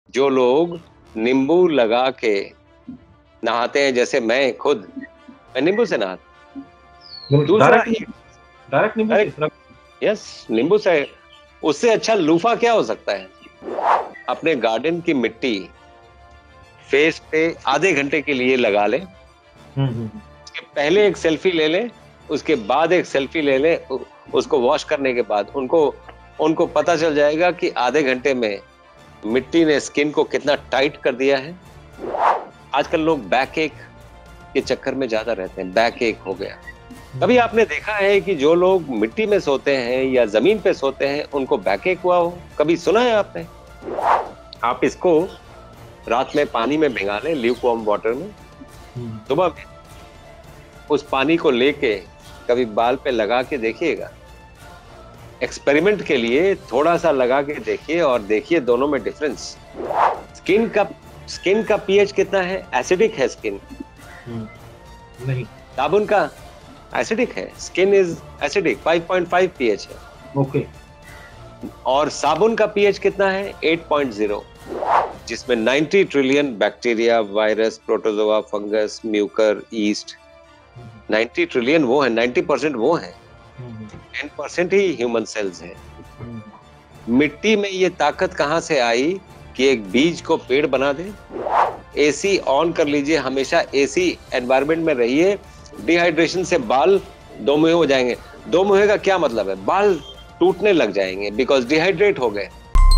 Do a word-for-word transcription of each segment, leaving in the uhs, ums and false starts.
जो लोग नींबू लगा के नहाते हैं, जैसे मैं खुद मैं नींबू से नहाता, दूसरा डायरेक्ट डायरेक्ट नींबू से डायरेक्ट, यस, नींबू से। उससे अच्छा लूफा क्या हो सकता है? अपने गार्डन की मिट्टी फेस पे आधे घंटे के लिए लगा ले, उसके पहले एक सेल्फी ले ले, उसके बाद एक सेल्फी ले ले, उसको वॉश करने के बाद उनको उनको पता चल जाएगा कि आधे घंटे में मिट्टी ने स्किन को कितना टाइट कर दिया है। आजकल लोग बैक एक के चक्कर में ज्यादा रहते हैं, बैक एक हो गया। कभी आपने देखा है कि जो लोग मिट्टी में सोते हैं या जमीन पे सोते हैं उनको बैक एक हुआ हो? कभी सुना है आपने? आप इसको रात में पानी में भिगा लें, ल्यूकवार्म वाटर में, सुबह में उस पानी को लेके कभी बाल पे लगा के देखिएगा। एक्सपेरिमेंट के लिए थोड़ा सा लगा के देखिए और देखिए दोनों में डिफरेंस। स्किन का स्किन का पीएच कितना है? एसिडिक है स्किन? नहीं। साबुन का एसिडिक है, skin is acidic, five point five pH है। ओके। और साबुन का पीएच कितना है? एट पॉइंट ज़ीरो, जिसमें ninety trillion bacteria, virus, protozoa, fungus, mucor, yeast, ninety trillion वो है, नाइंटी परसेंट वो है, टेन परसेंट ही ह्यूमन सेल्स है। मिट्टी में ये ताकत कहां से आई कि एक बीज को पेड़ बना दे? एसी ऑन कर लीजिए, हमेशा एसी एनवायरनमेंट में रहिए। डिहाइड्रेशन से बाल दो मुहे हो जाएंगे। दो मुहे का क्या मतलब है? बाल टूटने लग जाएंगे बिकॉज डिहाइड्रेट हो गए।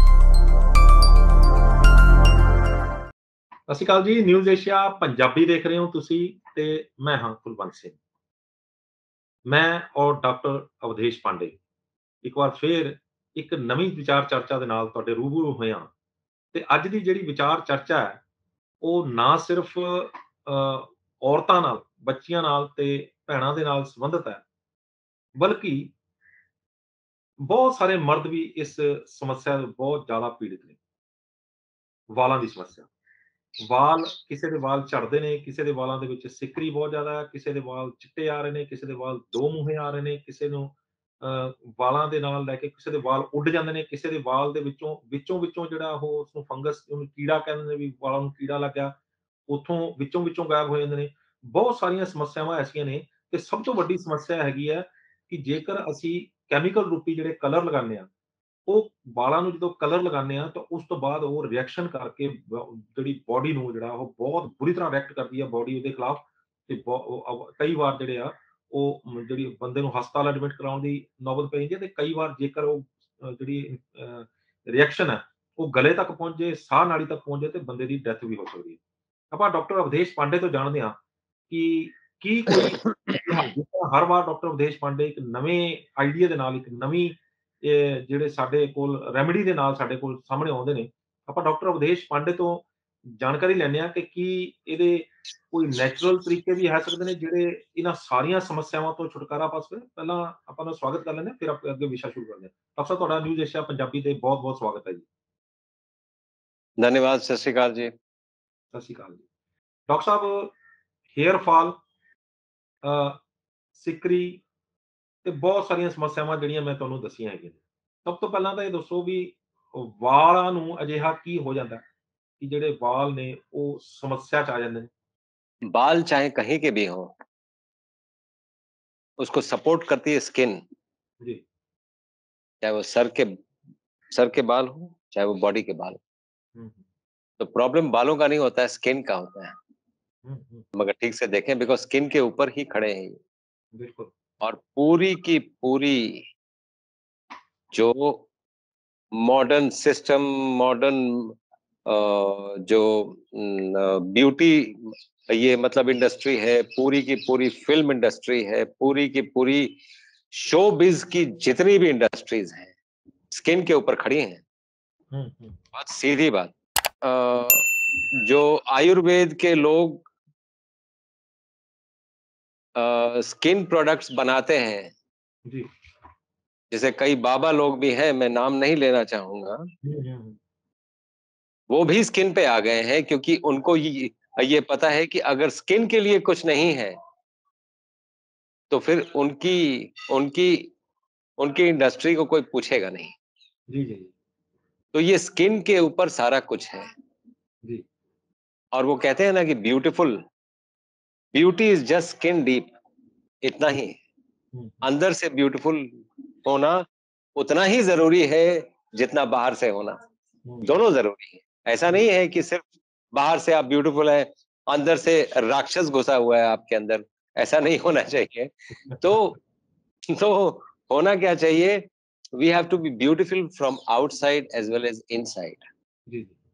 ਸਤਿ ਸ਼੍ਰੀ ਅਕਾਲ ਜੀ, ਨਿਊਜ਼ ਏਸ਼ੀਆ ਪੰਜਾਬੀ ਦੇਖ ਰਹੇ ਹੋ ਤੁਸੀਂ ਤੇ ਮੈਂ ਹਾਂ ਕੁਲਵੰਤ ਸਿੰਘ। ਮੈਂ ਔਰ ਡਾਕਟਰ ਅਵਧੇਸ਼ ਪਾਂਡੇ ਇੱਕ ਵਾਰ ਫੇਰ ਇੱਕ ਨਵੀਂ ਵਿਚਾਰ ਚਰਚਾ ਦੇ ਨਾਲ ਤੁਹਾਡੇ ਰੂਬਰੂ ਹੋਏ ਹਾਂ। ਤੇ ਅੱਜ ਦੀ ਜਿਹੜੀ ਵਿਚਾਰ ਚਰਚਾ ਹੈ ਉਹ ਨਾ ਸਿਰਫ ਅ, ਔਰਤਾਂ ਨਾਲ, ਬੱਚੀਆਂ ਨਾਲ ਤੇ ਭੈਣਾਂ ਦੇ ਨਾਲ ਸੰਬੰਧਿਤ ਹੈ, ਬਲਕਿ ਬਹੁਤ ਸਾਰੇ ਮਰਦ ਵੀ ਇਸ ਸਮੱਸਿਆ ਤੋਂ ਬਹੁਤ ਜ਼ਿਆਦਾ ਪੀੜਿਤ ਨੇ। ਵਾਲਾਂ ਦੀ ਸਮੱਸਿਆ, ਵਾਲ, ਕਿਸੇ ਦੇ ਵਾਲ ਝੜਦੇ ਨੇ, ਕਿਸੇ ਦੇ ਵਾਲਾਂ ਦੇ ਵਿੱਚ ਸਿੱਕਰੀ ਬਹੁਤ ਜ਼ਿਆਦਾ ਹੈ, ਕਿਸੇ ਦੇ ਵਾਲ ਚਿੱਟੇ ਆ ਰਹੇ ਨੇ, ਕਿਸੇ ਦੇ ਵਾਲ ਦੋ ਮੂੰਹੇ ਆ ਰਹੇ ਨੇ, ਕਿਸੇ ਨੂੰ ਅ, ਵਾਲਾਂ ਦੇ ਨਾਲ ਲੈ ਕੇ ਕਿਸੇ ਦੇ ਵਾਲ ਉੱਡ ਜਾਂਦੇ ਨੇ, ਕਿਸੇ ਦੇ ਵਾਲ ਦੇ ਵਿੱਚੋਂ ਵਿੱਚੋਂ ਵਿੱਚੋਂ ਜਿਹੜਾ ਉਹ ਉਸਨੂੰ ਫੰਗਸ, ਉਹਨੂੰ ਕੀੜਾ ਕਹਿੰਦੇ ਨੇ, ਵੀ ਵਾਲਾਂ ਨੂੰ ਕੀੜਾ ਲੱਗ ਗਿਆ, ਉੱਥੋਂ ਵਿੱਚੋਂ ਵਿੱਚੋਂ ਗਾਇਬ ਹੋ ਜਾਂਦੇ ਨੇ। ਬਹੁਤ ਸਾਰੀਆਂ ਸਮੱਸਿਆਵਾਂ ਐਸੀਆਂ ਨੇ ਤੇ ਸਭ ਤੋਂ ਵੱਡੀ ਸਮੱਸਿਆ ਹੈਗੀ ਹੈ ਕਿ ਜੇਕਰ ਅਸੀਂ ਕੈਮੀਕਲ ਰੂਪੀ ਜਿਹੜੇ ਕਲਰ ਲਗਾਉਂਦੇ ਹਾਂ, ਉਹ ਵਾਲਾਂ ਨੂੰ ਜਦੋਂ ਕਲਰ ਲਗਾਉਂਦੇ ਹਾਂ ਤਾਂ ਉਸ ਤੋਂ ਬਾਅਦ ਉਹ ਰਿਐਕਸ਼ਨ ਕਰਕੇ ਬ ਜਿਹੜੀ ਬੋਡੀ ਨੂੰ ਜਿਹੜਾ ਉਹ ਬਹੁਤ ਬੁਰੀ ਤਰ੍ਹਾਂ ਰਿਐਕਟ ਕਰਦੀ ਹੈ ਬੋਡੀ ਉਹਦੇ ਖਿਲਾਫ। ਤੇ ਬਹੁ ਉਹ ਅਵ ਕਈ ਵਾਰ ਜਿਹੜੇ ਆ ਉਹ ਮ ਜਿਹੜੀ ਬੰਦੇ ਨੂੰ ਹਸਪਤਾਲ ਐਡਮਿਟ ਕਰਾਉਣ ਦੀ ਨੌਬਤ ਪੈ ਜਾਂਦੀ ਹੈ, ਤੇ ਕਈ ਵਾਰ ਜੇਕਰ ਉਹ ਅ ਜਿਹੜੀ ਅ ਰਿਐਕਸ਼ਨ ਹੈ ਉਹ ਗਲੇ ਤੱਕ ਪਹੁੰਚ ਜੇ, ਸਾਹ ਨਾਲੀ ਤੱਕ ਪਹੁੰਚ ਜੇ ਤੇ ਬੰਦੇ ਦੀ ਡੈਥ ਵੀ ਹੋ ਸਕਦੀ ਹੈ। ਆਪਾਂ ਡਾਕਟਰ ਅਵਧੇਸ਼ ਪਾਂਡੇ ਤੋਂ ਜਾਣਦੇ ਹਾਂ ਕਿ ਕੀ ਕੋਈ ਅਜਿਹਾ, ਜਿਸ ਤਰ੍ਹਾਂ ਹਰ ਵਾਰ ਡਾਕਟਰ ਅਵਧੇਸ਼ ਪਾਂਡੇ ਇੱਕ ਨਵੇਂ ਆਈਡੀਆ ਦੇ ਨਾਲ, ਇੱਕ ਨਵੀਂ ਇਹ ਜਿਹੜੇ ਸਾਡੇ ਕੋਲ ਰੈਮੇਡੀ ਦੇ ਨਾਲ ਸਾਡੇ ਕੋਲ ਸਾਹਮਣੇ ਆਉਂਦੇ ਨੇ, ਆਪਾਂ ਡਾਕਟਰ ਅਵਧੇਸ਼ ਪਾਂਡੇ ਤੋਂ ਜਾਣਕਾਰੀ ਲੈਂਦੇ ਹਾਂ ਕਿ ਕੀ ਇਹਦੇ ਕੋਈ ਨੈਚੁਰਲ ਤਰੀਕੇ ਵੀ ਹੈ ਸਕਦੇ ਨੇ ਜਿਹੜੇ ਇਹਨਾਂ ਸਾਰੀਆਂ ਸਮੱਸਿਆਵਾਂ ਤੋਂ ਛੁਟਕਾਰਾ ਪਾ ਸਕਣ। ਪਹਿਲਾਂ ਆਪਾਂ ਦਾ ਸਵਾਗਤ ਕਰ ਲੈਂਦੇ ਹਾਂ, ਫਿਰ ਆਪਾਂ ਅੱਗੇ ਵਿਸ਼ਾ ਸ਼ੁਰੂ ਕਰਦੇ ਹਾਂ। ਡਾਕਟਰ ਸਾਹਿਬ, ਤੁਹਾਡਾ ਨਿਊਜ਼ ਏਸ਼ੀਆ ਪੰਜਾਬੀ ਤੇ ਬਹੁਤ ਬਹੁਤ ਸਵਾਗਤ ਹੈ ਜੀ। धन्यवाद। सत श्री अकाल जी। ਸਤਿ ਸ਼੍ਰੀ ਅਕਾਲ ਜੀ। ਡਾਕਟਰ ਸਾਹਿਬ, ਹੇਅਰ ਫਾਲ, ਅ, ਸਿੱਕਰੀ ਤੇ ਬਹੁਤ ਸਾਰੀਆਂ ਸਮੱਸਿਆਵਾਂ ਜਿਹੜੀਆਂ ਮੈਂ ਤੁਹਾਨੂੰ ਦੱਸੀਆਂ ਹੈਗੀਆਂ ਨੇ। ਸਭ ਤੋਂ ਪਹਿਲਾਂ ਤਾਂ ਇਹ ਦੱਸੋ ਵੀ ਵਾਲਾਂ ਨੂੰ ਅਜਿਹਾ ਕੀ ਹੋ ਜਾਂਦਾ ਹੈ कि ਜਿਹੜੇ ਵਾਲ ਨੇ ਉਹ ਸਮੱਸਿਆ ਚ ਆ ਜਾਂਦੇ ਨੇ? बाल चाहे कहीं के भी हो, उसको सपोर्ट करती है स्किन। जी। चाहे वो सर के सर के बाल हो, चाहे वो बॉडी के बाल हो। हुँ, हुँ, तो प्रॉब्लम बालों का नहीं होता है, स्किन का होता है। हुँ, हुँ, मगर ठीक से देखें, बिकॉज स्किन के ऊपर ही खड़े हैं ये। बिल्कुल। और पूरी की पूरी जो मॉडर्न सिस्टम, मॉडर्न जो ब्यूटी, ये मतलब इंडस्ट्री है, पूरी की पूरी फिल्म इंडस्ट्री है, पूरी की पूरी शोबिज की जितनी भी इंडस्ट्रीज हैं, स्किन के ऊपर खड़ी हैं। हुँ, हुँ, बहुत सीधी बात। अ, जो आयुर्वेद के लोग स्किन प्रोडक्ट्स बनाते हैं, जी। जैसे कई बाबा लोग भी हैं, मैं नाम नहीं लेना चाहूंगा, हुँ, हुँ, हुँ, वो भी स्किन पे आ गए हैं क्योंकि उनको ये ये पता है कि अगर स्किन के लिए कुछ नहीं है तो फिर उनकी उनकी उनकी इंडस्ट्री को कोई पूछेगा नहीं। जी, जी, जी। तो ये स्किन के ऊपर सारा कुछ है। जी। और वो कहते हैं ना कि beautiful beauty is just skin deep, इतना हुँ, ही। हुँ, अंदर से ब्यूटीफुल होना उतना ही जरूरी है जितना बाहर से होना। हुँ, दोनों जरूरी है। ऐसा हुँ, नहीं है कि सिर्फ बाहर से आप ब्यूटीफुल है, अंदर से राक्षस घुसा हुआ है आपके अंदर, ऐसा नहीं होना चाहिए। तो तो होना क्या चाहिए? We have to be beautiful from outside as well as inside. जी, जी।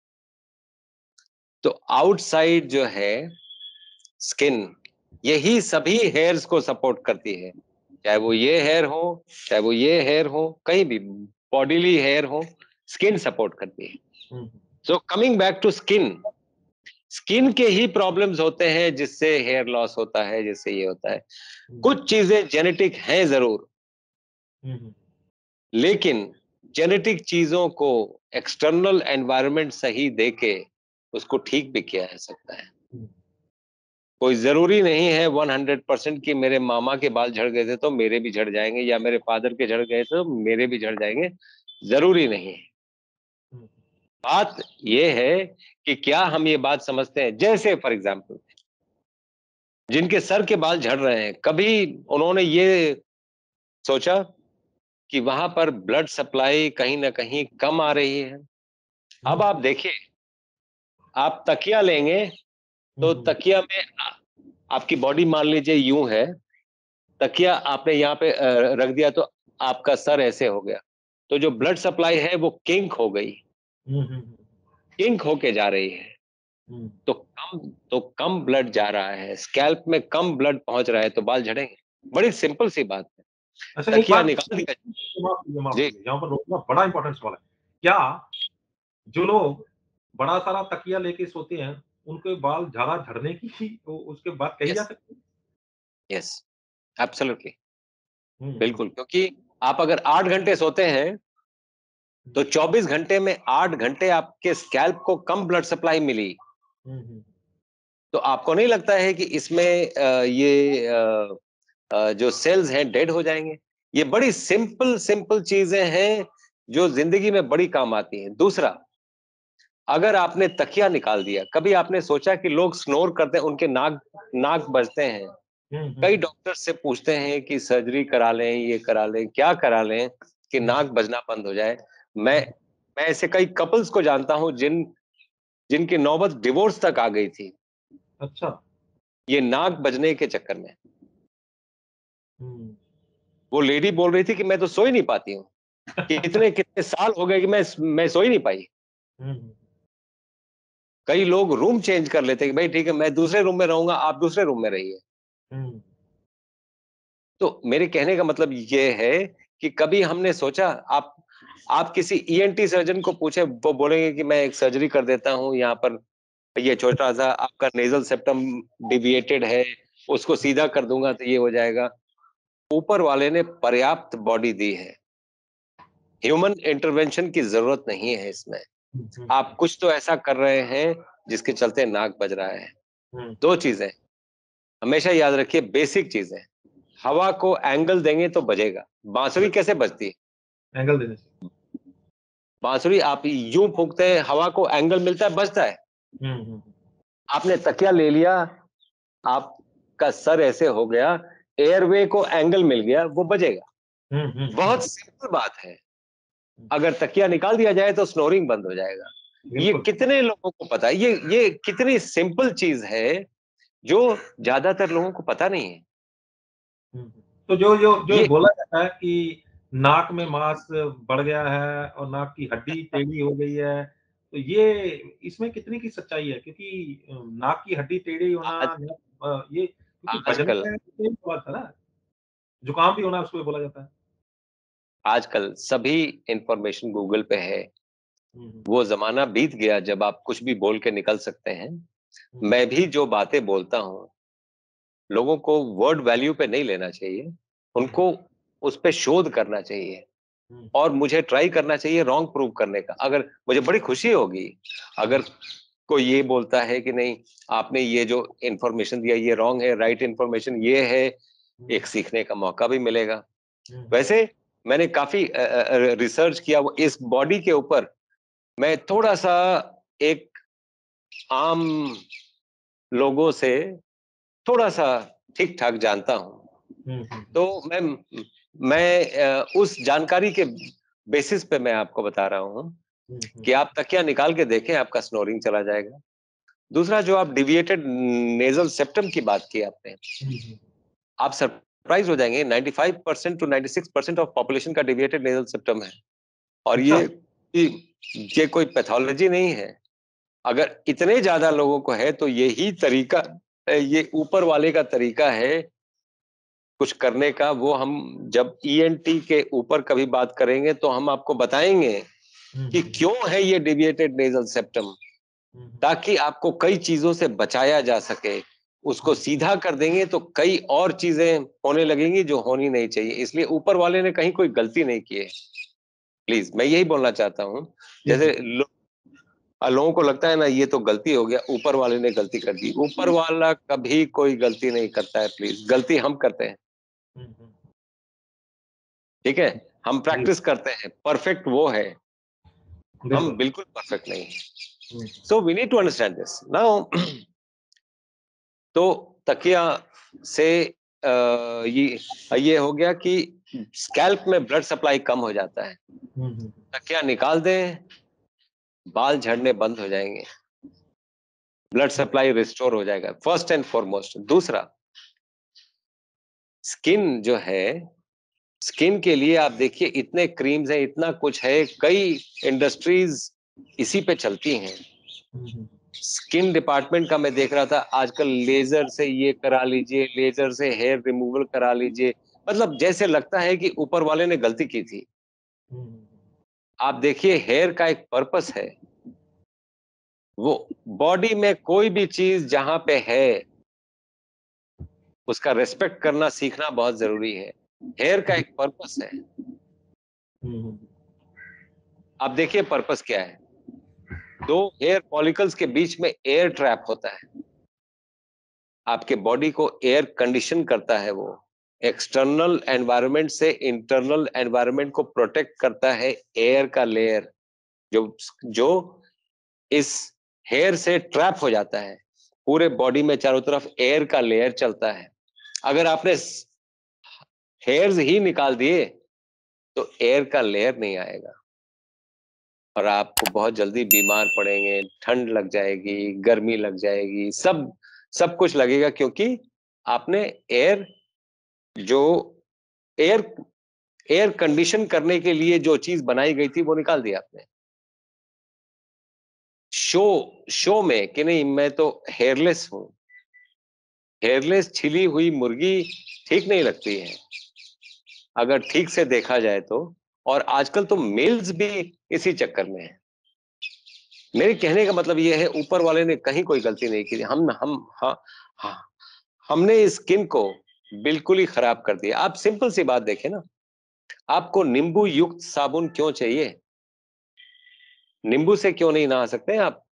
तो आउटसाइड जो है स्किन, यही सभी हेयर्स को सपोर्ट करती है। चाहे वो ये हेयर हो, चाहे वो ये हेयर हो, कहीं भी बॉडीली हेयर हो, स्किन सपोर्ट करती है। हुँ, हुँ, so coming back to skin, skin के ही प्रॉब्लम्स होते हैं जिससे हेयर लॉस होता है, जिससे ये होता है। हुँ, कुछ चीजें जेनेटिक हैं जरूर, हुँ, हुँ, लेकिन जेनेटिक चीजों को एक्सटर्नल एनवायरनमेंट सही देके उसको ठीक भी किया जा सकता है। हुँ, कोई जरूरी नहीं है हंड्रेड परसेंट कि मेरे मामा के बाल झड़ गए थे तो मेरे भी झड़ जाएंगे, या मेरे फादर के झड़ गए तो मेरे भी झड़ जाएंगे। जरूरी नहीं है। हुँ, बात ये है कि क्या हम ये बात समझते हैं। जैसे फॉर एग्जाम्पल, जिनके सर के बाल झड़ रहे हैं, कभी उन्होंने ये सोचा कि वहां पर ब्लड सप्लाई कहीं ना कहीं कम आ रही है? अब हुँ, आप देखिए, आप तकिया लेंगे हुँ, तो हुँ, तकिया में आ- आपकी बॉडी मान लीजिए यूं है, तकिया आपने यहाँ पे अ, रख दिया तो आपका सर ऐसे हो गया, तो जो ब्लड सप्लाई है वो किंक हो गई, हुँ, हुँ, हुँ, किंक होके जा रही है। हुँ। तो कम तो कम ब्लड जा रहा है, स्कैल्प में कम ब्लड पहुंच रहा है तो बाल झड़ेंगे। बड़ी सिंपल सी बात है। अच्छा, एक तकिया बात निकाल दिया। माफ़ कीजिए, माफ़ जी। कीजिए, यहाँ पर रोकना बड़ा इम्पोर्टेंट सवाल है। क्या जो लोग बड़ा सारा तकिया लेके सोते हैं, उनके बाल ज़्यादा झड़ने की ही तो उसके बात कही जा यस, सकती है? यस, एब्सोल्युटली, हुँ, हुँ, बिल्कुल। क्योंकि आप अगर आठ घंटे सोते हैं हुँ, तो चौबीस घंटे में आठ घंटे आपके स्कैल्प को कम ब्लड सप्लाई मिली। हुँ, हुँ, तो आपको नहीं लगता है कि इसमें अ, ये अ, अ, जो सेल्स हैं डेड हो जाएंगे? ये बड़ी सिंपल सिंपल चीजें हैं जो जिंदगी में बड़ी काम आती हैं। दूसरा, अगर आपने तकिया निकाल दिया, कभी आपने सोचा कि लोग स्नोर करते हैं, उनके नाक नाक बजते हैं। हुँ, हुँ, कई हुँ, डॉक्टर से पूछते हैं कि सर्जरी करा लें, ये करा लें, क्या करा लें कि हुँ, नाक बजना बंद हो जाए। मैं हुँ। मैं ऐसे कई कपल्स को जानता हूं जिन जिनकी नौबत डिवोर्स तक आ गई थी, अच्छा। ये नाक बजने के चक्कर में। हुँ। वो लेडी बोल रही थी कि मैं तो सो ही नहीं पाती हूँ, कितने कितने साल हो गए कि मैं मैं सो ही नहीं पाई। हुँ, हुँ, कई लोग रूम चेंज कर लेते हैं कि भाई ठीक है, मैं दूसरे रूम में रहूंगा, आप दूसरे रूम में रहिए। हुँ, तो मेरे कहने का मतलब ये है कि कभी हमने सोचा, आप आप किसी ईएनटी सर्जन को पूछे, वो बोलेंगे कि मैं एक सर्जरी कर देता हूँ यहाँ पर, ये छोटा सा आपका नेजल सेप्टम डिविएटेड है, उसको सीधा कर दूंगा तो ये हो जाएगा। ऊपर वाले ने पर्याप्त बॉडी दी है, ह्यूमन इंटरवेंशन की जरूरत नहीं है इसमें। हुँ, हुँ, आप कुछ तो ऐसा कर रहे हैं जिसके चलते नाक बज रहा है। हुँ। दो चीजें हमेशा याद रखिए, बेसिक चीजें। हवा को एंगल देंगे तो बजेगा। बांसुरी कैसे बजती है? एंगल देने से। बांसुरी आप यूं फूंकते हैं, हवा को एंगल मिलता है, बजता है। हुँ, हुँ, आपने तकिया ले लिया, आपका सर ऐसे हो गया, एयरवे को एंगल मिल गया, वो बजेगा। हुँ, हुँ, हुँ, बहुत सिंपल बात है। हुँ। अगर तकिया निकाल दिया जाए तो स्नोरिंग बंद हो जाएगा। ये बिल्कुल। कितने लोगों को पता है? ये ये कितनी सिंपल चीज है जो ज्यादातर लोगों को पता नहीं है। हुँ, हुँ। तो जो जो जो ये बोला जाता है कि नाक में मांस बढ़ गया है और नाक की हड्डी टेढ़ी हो गई है, तो ये इसमें कितनी की सच्चाई है? क्योंकि अ, नाक की हड्डी टेढ़ी होना आज नाक अ, ये क्योंकि बजने आजकल का सेम सवाल था ना, जुकाम भी होना उसको बोला जाता है। आजकल सभी इंफॉर्मेशन गूगल पे है। हुँ, हुँ, वो जमाना बीत गया जब आप कुछ भी बोल के निकल सकते हैं। हुँ, मैं भी जो बातें बोलता हूँ, लोगों को वर्ड वैल्यू पे नहीं लेना चाहिए। हुँ, उनको उस पे शोध करना चाहिए हुँ, और मुझे ट्राई करना चाहिए रॉन्ग प्रूव करने का। अगर मुझे बड़ी खुशी होगी हुँ, अगर कोई ये बोलता है कि नहीं, आपने ये जो इंफॉर्मेशन दिया ये रॉन्ग है, राइट इंफॉर्मेशन ये है, हुँ, एक सीखने का मौका भी मिलेगा। हुँ, हुँ, वैसे मैंने काफी रिसर्च किया वो इस बॉडी के ऊपर। मैं थोड़ा सा एक आम लोगों से थोड़ा सा ठीक ठाक जानता हूँ। तो मैं मैं उस जानकारी के बेसिस पे मैं आपको बता रहा हूँ कि आप तकिया निकाल के देखें, आपका स्नोरिंग चला जाएगा। दूसरा, जो आप डिविएटेड नेजल सेप्टम की बात की आपने, आप सरप्राइज हो जाएंगे, पचानवे परसेंट टू छियानवे परसेंट ऑफ पॉपुलेशन का डिविएटेड नेजल सेप्टम है। और ये ये कोई पैथोलॉजी नहीं है। अगर इतने ज्यादा लोगों को है तो यही तरीका, ये ऊपर वाले का तरीका है कुछ करने का। वो हम जब ईएनटी के ऊपर कभी बात करेंगे तो हम आपको बताएंगे कि क्यों है ये डिविएटेड नेजल सेप्टम, ताकि आपको कई चीजों से बचाया जा सके। उसको सीधा कर देंगे तो कई और चीजें होने लगेंगी जो होनी नहीं चाहिए। इसलिए ऊपर वाले ने कहीं कोई गलती नहीं की है। प्लीज, मैं यही बोलना चाहता हूँ। जैसे लो, लोगों को लगता है ना ये तो गलती हो गया, ऊपर वाले ने गलती कर दी। ऊपर वाला कभी कोई गलती नहीं करता है। प्लीज, गलती हम करते हैं। ठीक है, हम प्रैक्टिस करते हैं, परफेक्ट वो है, हम बिल्कुल परफेक्ट नहीं है। So we need to understand this now. तो तकिया से आ, ये ये हो गया कि स्कैल्प में ब्लड सप्लाई कम हो जाता है। तकिया निकाल दें, बाल झड़ने बंद हो जाएंगे, ब्लड सप्लाई रिस्टोर हो जाएगा, फर्स्ट एंड फॉरमोस्ट। दूसरा, स्किन जो है, स्किन के लिए आप देखिए इतने क्रीम्स हैं, इतना कुछ है, कई इंडस्ट्रीज इसी पे चलती हैं। स्किन डिपार्टमेंट का मैं देख रहा था आजकल, लेजर से ये करा लीजिए, लेजर से हेयर रिमूवल करा लीजिए, मतलब जैसे लगता है कि ऊपर वाले ने गलती की थी। आप देखिए, हेयर का एक पर्पस है। वो बॉडी में कोई भी चीज जहां पे है उसका रेस्पेक्ट करना सीखना बहुत जरूरी है। हेयर का एक पर्पस है। आप देखिए पर्पस क्या है। दो हेयर फॉलिकल्स के बीच में एयर ट्रैप होता है। आपके बॉडी को एयर कंडीशन करता है। वो एक्सटर्नल एनवायरनमेंट से इंटरनल एनवायरनमेंट को प्रोटेक्ट करता है। एयर का लेयर जो जो इस हेयर से ट्रैप हो जाता है। पूरे बॉडी में चारों तरफ एयर का लेयर चलता है। अगर आपने हेयर्स ही निकाल दिए तो एयर का लेयर नहीं आएगा और आपको बहुत जल्दी बीमार पड़ेंगे, ठंड लग जाएगी, गर्मी लग जाएगी, सब सब कुछ लगेगा, क्योंकि आपने एयर जो एयर एयर कंडीशन करने के लिए जो चीज बनाई गई थी वो निकाल दी आपने। शो शो में कि नहीं मैं तो हेयरलेस हूं, हेयरलेस छिली हुई मुर्गी ठीक नहीं लगती है अगर ठीक से देखा जाए तो। और आजकल तो मेल्स भी इसी चक्कर में है। मेरे कहने का मतलब ये है, ऊपर वाले ने कहीं कोई गलती नहीं की। हम हम हा, हा, हमने इस स्किन को बिल्कुल ही खराब कर दिया। आप सिंपल सी बात देखें ना, आपको नींबू युक्त साबुन क्यों चाहिए? नींबू से क्यों नहीं नहा सकते हैं आप?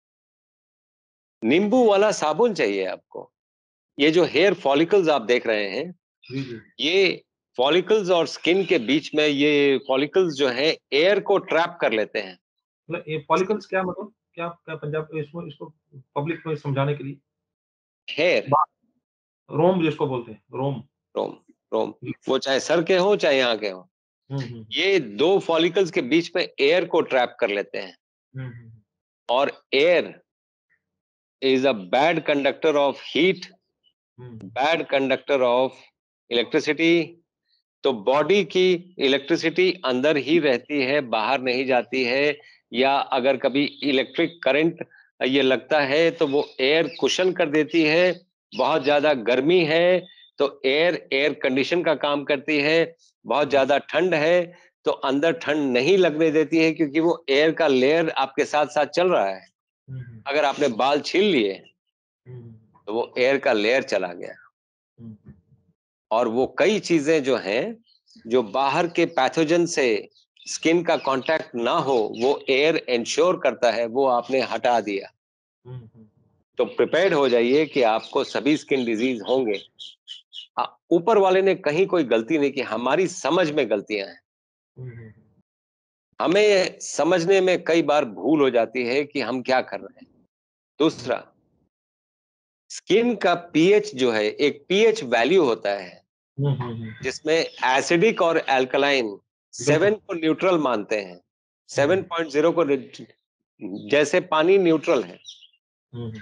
नींबू वाला साबुन चाहिए आपको। ये जो हेयर फॉलिकल्स आप देख रहे हैं, ये फॉलिकल्स और स्किन के बीच में, ये फॉलिकल्स जो हैं एयर को ट्रैप कर लेते हैं। मतलब ये फॉलिकल्स क्या, मतलब क्या क्या पंजाब इसको इसको पब्लिक को समझाने के लिए? हेयर, रोम जिसको बोलते हैं, रोम रोम रोम वो चाहे सर के हो चाहे यहाँ के हो, ये दो फॉलिकल्स के बीच में एयर को ट्रैप कर लेते हैं। और air is a bad conductor of heat, bad conductor of electricity. तो बॉडी की इलेक्ट्रिसिटी अंदर ही रहती है, बाहर नहीं जाती है। या अगर कभी इलेक्ट्रिक करंट ये लगता है तो वो एयर कुशन कर देती है। बहुत ज्यादा गर्मी है तो एयर एयर कंडीशन का काम करती है। बहुत ज्यादा ठंड है तो अंदर ठंड नहीं लगने देती है, क्योंकि वो एयर का लेयर आपके साथ साथ चल रहा है। अगर आपने बाल छील लिए तो वो एयर का लेयर चला गया। और वो कई चीजें जो हैं, जो बाहर के पैथोजन से स्किन का कांटेक्ट ना हो, वो एयर इंश्योर करता है, वो आपने हटा दिया। तो प्रिपेयर्ड हो जाइए कि आपको सभी स्किन डिजीज होंगे। ऊपर वाले ने कहीं कोई गलती नहीं की, हमारी समझ में गलतियां हैं। हमें समझने में कई बार भूल हो जाती है कि हम क्या कर रहे हैं। दूसरा, स्किन का पीएच जो है, एक पीएच वैल्यू होता है हम्म, हम्म, हम्म, जिसमें एसिडिक और एल्कलाइन सेवन बिल्कुल। को न्यूट्रल मानते हैं, हम्म, सेवन पॉइंट ज़ीरो को रि- जैसे पानी न्यूट्रल है, हम्म,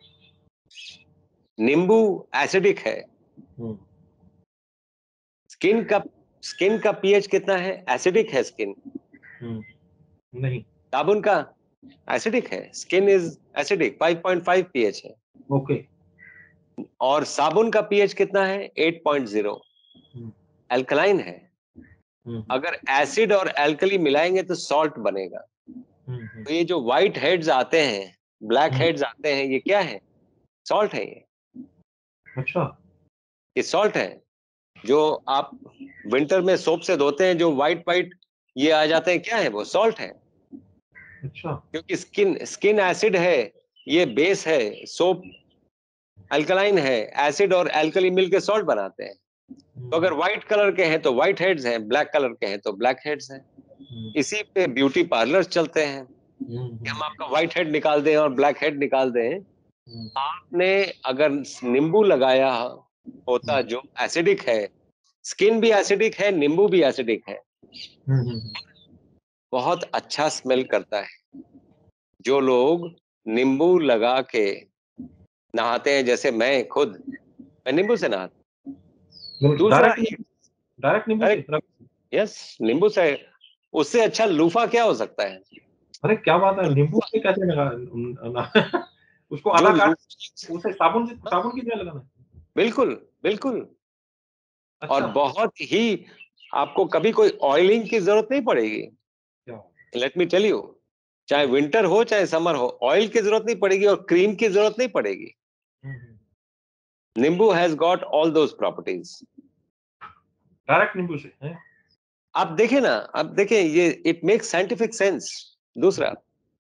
नींबू एसिडिक है। हम्म, स्किन का स्किन का पीएच कितना है? एसिडिक है स्किन। हम्म, नहीं। साबुन का एसिडिक है, skin is acidic, five point five pH है। ओके। और साबुन का पीएच कितना है? एट पॉइंट ज़ीरो, हम्म, अल्कलाइन है। हम्म, अगर एसिड और एल्कली मिलाएंगे तो सॉल्ट बनेगा। हम्म, हम्म, तो ये जो व्हाइट हेड्स आते हैं, ब्लैक हम्म, हेड्स आते हैं, ये क्या है? सॉल्ट है। ये अच्छा। ये सॉल्ट है। जो आप विंटर में सोप से धोते हैं, जो व्हाइट व्हाइट ये आ जाते हैं, क्या है वो? सॉल्ट है। अच्छा। क्योंकि स्किन स्किन एसिड है, ये बेस है। सोप अल्कलाइन है, एसिड और एल्कली मिलकर सॉल्ट बनाते हैं। तो हम्म, अगर व्हाइट कलर के हैं तो व्हाइट हेड्स हैं, ब्लैक कलर के हैं तो ब्लैक हेड्स हैं। हम्म, इसी पे ब्यूटी पार्लर चलते हैं हम्म, कि हम हम्म, आपका व्हाइट हेड निकाल दें और ब्लैक हेड निकाल दें। हम्म, आपने अगर नींबू लगाया होता हम्म, जो एसिडिक है, स्किन भी एसिडिक है, नींबू भी एसिडिक है, हम्म, हम्म, बहुत अच्छा स्मेल करता है। जो लोग नींबू लगा के नहाते हैं, जैसे मैं खुद, मैं नींबू से नहाता हूं। बिल्कुल दूसरा, डायरेक्ट डायरेक्ट नींबू से डायरेक्ट, यस, नींबू से। उससे अच्छा लूफा क्या हो सकता है? अरे क्या बात है! जो नींबू लूफा से कैसे लगा न उसको जो आधा काट लूफा उसे साबुन से हाँ, साबुन की तरह लगाना है? बिल्कुल, बिल्कुल। और अच्छा, बहुत ही, आपको कभी कोई ऑयलिंग की जरूरत नहीं पड़ेगी। क्या बात लेट मी टेल यू, चाहे है! विंटर हो चाहे समर हो, ऑयल की जरूरत नहीं पड़ेगी और क्रीम की जरूरत नहीं पड़ेगी। हुँ, हुँ। नींबू has got all those properties. Direct नींबू से, हैं? आप देखें ना, आप देखें, ये इट मेक्स साइंटिफिक सेंस। दूसरा,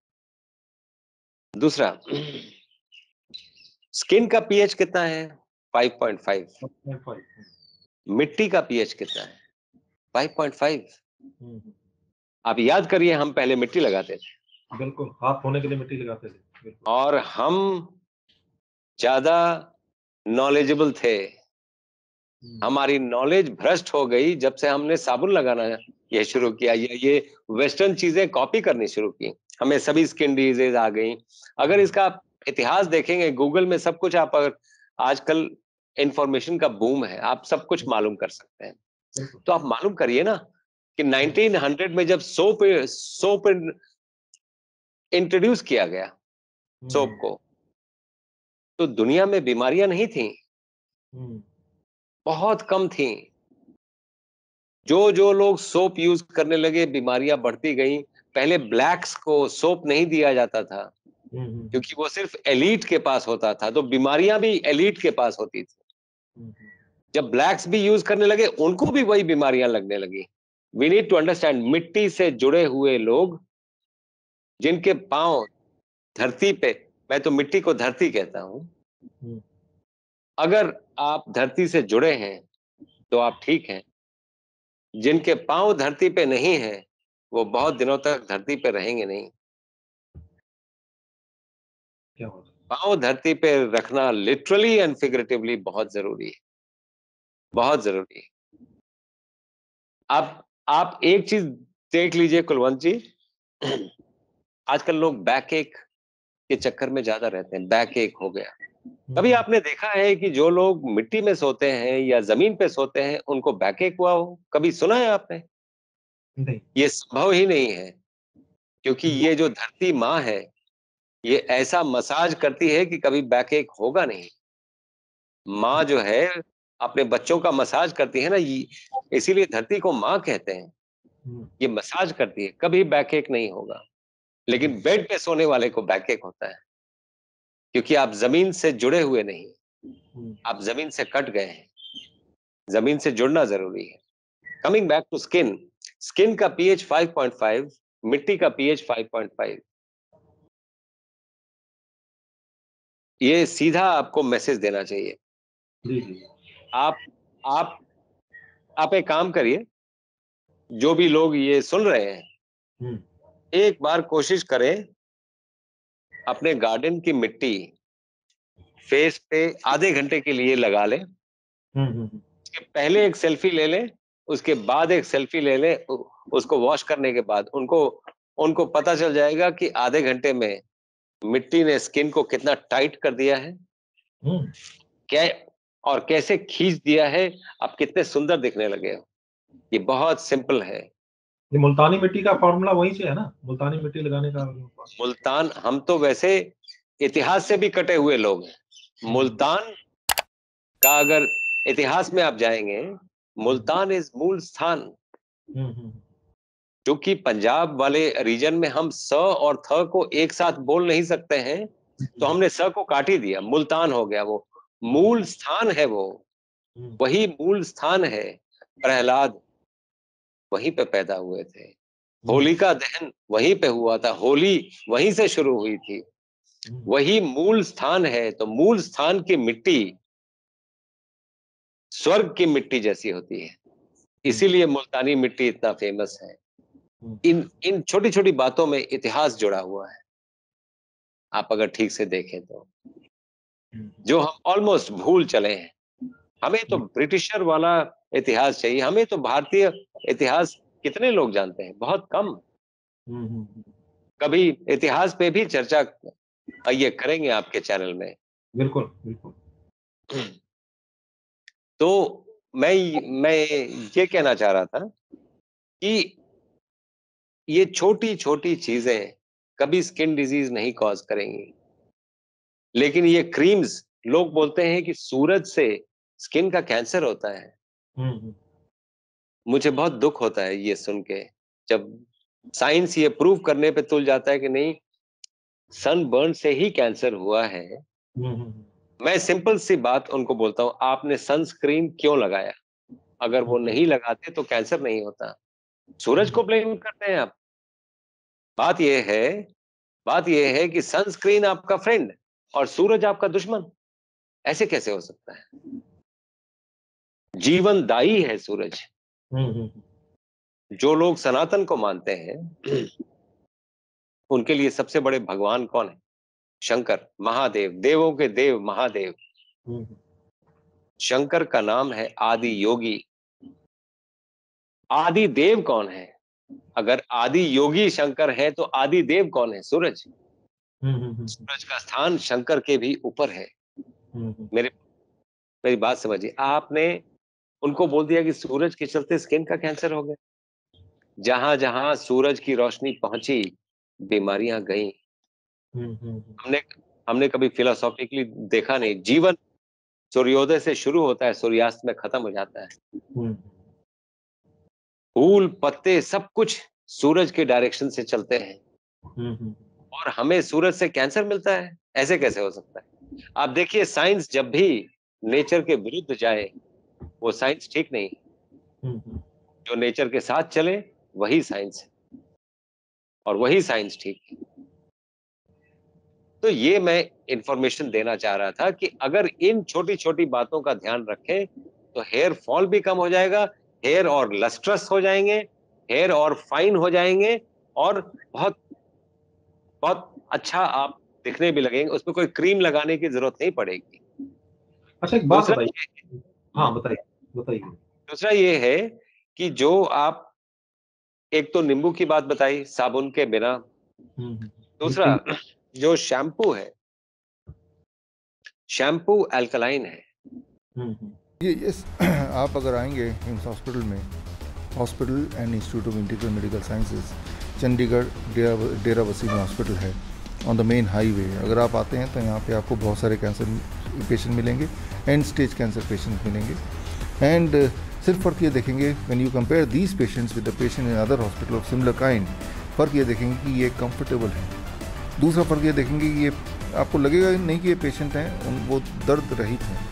दूसरा, स्किन का पीएच कितना है? Five point five. मिट्टी का पीएच कितना है? Five point five. हुँ, हुँ। आप याद करिए, हम पहले मिट्टी लगाते थे बिल्कुल, हाथ धोने के लिए मिट्टी लगाते थे। बिल्कुल। और हम ज्यादा नॉलेजेबल थे। हुँ, हमारी नॉलेज भ्रष्ट हो गई जब से हमने साबुन लगाना ये शुरू किया, या ये वेस्टर्न चीजें कॉपी करनी शुरू की। हमें सभी स्किन डिजीज आ गई। अगर हुँ, इसका आप इतिहास देखेंगे, गूगल में सब कुछ, आप अगर, आजकल इंफॉर्मेशन का बूम है, आप सब कुछ मालूम कर सकते हैं। बिल्कुल। तो आप मालूम करिए ना कि हुँ, नाइनटीन हंड्रेड में जब सोप सोप इंट्रोड्यूस किया गया, हुँ, सोप हुँ, को, तो दुनिया में बीमारियां नहीं थी, हुँ, बहुत कम थी। जो जो लोग सोप यूज करने लगे, बीमारियां बढ़ती गई। पहले ब्लैक्स को सोप नहीं दिया जाता था हुँ, हुँ, हुँ, क्योंकि वो सिर्फ एलीट के पास होता था, तो बीमारियां भी एलीट के पास होती थी। हुँ, जब ब्लैक्स भी यूज करने लगे, उनको भी वही बीमारियां लगने लगी। वी नीड टू अंडरस्टैंड, मिट्टी से जुड़े हुए लोग, जिनके पांव धरती पे, मैं तो मिट्टी को धरती कहता हूं, हुँ, अगर आप धरती से जुड़े हैं तो आप ठीक हैं। जिनके पांव धरती पे नहीं है, वो बहुत दिनों तक धरती पे रहेंगे नहीं। क्या बात है! पांव धरती पे रखना लिटरली एंड फिगरेटिवली बहुत जरूरी है, बहुत जरूरी है। आप आप एक चीज देख लीजिए कुलवंत जी, आजकल लोग बैक एक के चक्कर में ज्यादा रहते हैं। बैक एक हो गया। हुँ, कभी हुँ, आपने देखा है कि जो लोग मिट्टी में सोते हैं या जमीन पे सोते हैं, उनको बैक एक हुआ हो? कभी सुना है आपने? नहीं। ये संभव ही नहीं है, क्योंकि हुँ, ये जो धरती माँ है, ये ऐसा मसाज करती है कि कभी बैक एक होगा नहीं। माँ जो है, अपने बच्चों का मसाज करती है ना, ये इसीलिए धरती को माँ कहते हैं। हुँ, ये मसाज करती है, कभी बैक एक नहीं होगा। हुँ, लेकिन बेड पे सोने वाले को बैक एक होता है, क्योंकि आप जमीन से जुड़े हुए नहीं, हुँ, आप जमीन से कट गए हैं। जमीन से जुड़ना जरूरी है। Coming back to skin, skin का पीएच फाइव पॉइंट फाइव, मिट्टी का पीएच फाइव पॉइंट फाइव। ये सीधा आपको मैसेज देना चाहिए। जी, जी। आप आप आप एक काम करिए, जो भी लोग ये सुन रहे हैं, हुँ, एक बार कोशिश करें अपने गार्डन की मिट्टी फेस पे आधे घंटे के लिए लगा ले। उसके पहले एक सेल्फी ले ले, उसके बाद एक सेल्फी ले ले। उसको वॉश करने के बाद उनको उनको पता चल जाएगा कि आधे घंटे में मिट्टी ने स्किन को कितना टाइट कर दिया है, क्या और कैसे खींच दिया है, आप कितने सुंदर दिखने लगे हो। ये बहुत सिंपल है। ये मुल्तानी मिट्टी का फॉर्मूला वहीं से है ना, मुल्तानी मिट्टी लगाने का। मुल्तान, हम तो वैसे इतिहास से भी कटे हुए लोग हैं। मुल्तान का अगर इतिहास में आप जाएंगे, मुल्तान इज मूल स्थान। क्योंकि पंजाब वाले रीजन में हम स और थ को एक साथ बोल नहीं सकते हैं, तो हमने स को काट ही दिया, मुल्तान हो गया। वो मूल स्थान है, वो वही मूल स्थान है। प्रहलाद वहीं पे पैदा हुए थे, होलिका दहन वहीं पे हुआ था, होली वहीं से शुरू हुई थी, वही मूल स्थान है। तो मूल स्थान की मिट्टी स्वर्ग की मिट्टी जैसी होती है, इसीलिए मुल्तानी मिट्टी इतना फेमस है। इन इन छोटी छोटी बातों में इतिहास जुड़ा हुआ है, आप अगर ठीक से देखें तो, जो हम ऑलमोस्ट भूल चले हैं। हमें तो ब्रिटिशर वाला इतिहास चाहिए, हमें तो भारतीय इतिहास कितने लोग जानते हैं? बहुत कम। कभी इतिहास पे भी चर्चा ये करेंगे आपके चैनल में। बिल्कुल बिल्कुल। तो मैं मैं ये कहना चाह रहा था कि ये छोटी छोटी चीजें कभी स्किन डिजीज नहीं कॉज करेंगी, लेकिन ये क्रीम्स, लोग बोलते हैं कि सूरज से स्किन का कैंसर होता है। मुझे बहुत दुख होता है ये सुन के, जब साइंस ये प्रूव करने पे तुल जाता है कि नहीं, सनबर्न से ही कैंसर हुआ है। मैं सिंपल सी बात उनको बोलता हूं, आपने सनस्क्रीन क्यों लगाया? अगर वो नहीं लगाते तो कैंसर नहीं होता। सूरज को ब्लेम करते हैं आप। बात ये है बात ये है कि सनस्क्रीन आपका फ्रेंड और सूरज आपका दुश्मन, ऐसे कैसे हो सकता है? जीवनदायी है सूरज। जो लोग सनातन को मानते हैं, उनके लिए सबसे बड़े भगवान कौन है? शंकर, महादेव, देवों के देव महादेव। शंकर का नाम है आदि योगी। आदि देव कौन है? अगर आदि योगी शंकर है तो आदि देव कौन है? सूरज। सूरज का स्थान शंकर के भी ऊपर है। मेरे मेरी बात समझिए। आपने उनको बोल दिया कि सूरज के चलते स्किन का कैंसर हो गया। जहां जहां सूरज की रोशनी पहुंची, बीमारियां गई। हमने हमने कभी फिलोसॉफिकली देखा नहीं, जीवन सूर्योदय से शुरू होता है, सूर्यास्त में खत्म हो जाता है। फूल पत्ते सब कुछ सूरज के डायरेक्शन से चलते हैं, और हमें सूरज से कैंसर मिलता है? ऐसे कैसे हो सकता है? आप देखिए, साइंस जब भी नेचर के विरुद्ध जाए, वो साइंस ठीक नहीं। जो नेचर के साथ चले वही साइंस है, और वही साइंस ठीक है। तो ये मैं इंफॉर्मेशन देना चाह रहा था कि अगर इन छोटी छोटी बातों का ध्यान रखें तो हेयर फॉल भी कम हो जाएगा, हेयर और लस्ट्रस हो जाएंगे, हेयर और फाइन हो जाएंगे, और बहुत बहुत अच्छा आप दिखने भी लगेंगे। उसमें कोई क्रीम लगाने की जरूरत नहीं पड़ेगी। अच्छा, एक बात बताइए। हाँ बताइए बताइए। दूसरा ये है कि जो आप, एक तो नींबू की बात बताई साबुन के बिना, दूसरा जो शैम्पू है, शैम्पू अल्कलाइन है। ये यस आप अगर आएंगे एम्स हॉस्पिटल में, hospital and institute of integral medical sciences, Chandigarh Dera Dera Wasim hospital है ऑन द मेन हाईवे। अगर आप आते हैं तो यहाँ पे आपको बहुत सारे कैंसर पेशेंट मिलेंगे, एंड स्टेज कैंसर पेशेंट मिलेंगे। एंड uh, सिर्फ फ़र्क ये देखेंगे, when you compare these patients with the patient in other hospital of similar kind, फ़र्क ये देखेंगे कि ये कंफर्टेबल है। दूसरा फ़र्क ये देखेंगे कि ये आपको लगेगा नहीं कि ये पेशेंट हैं, वो दर्द रहित हैं।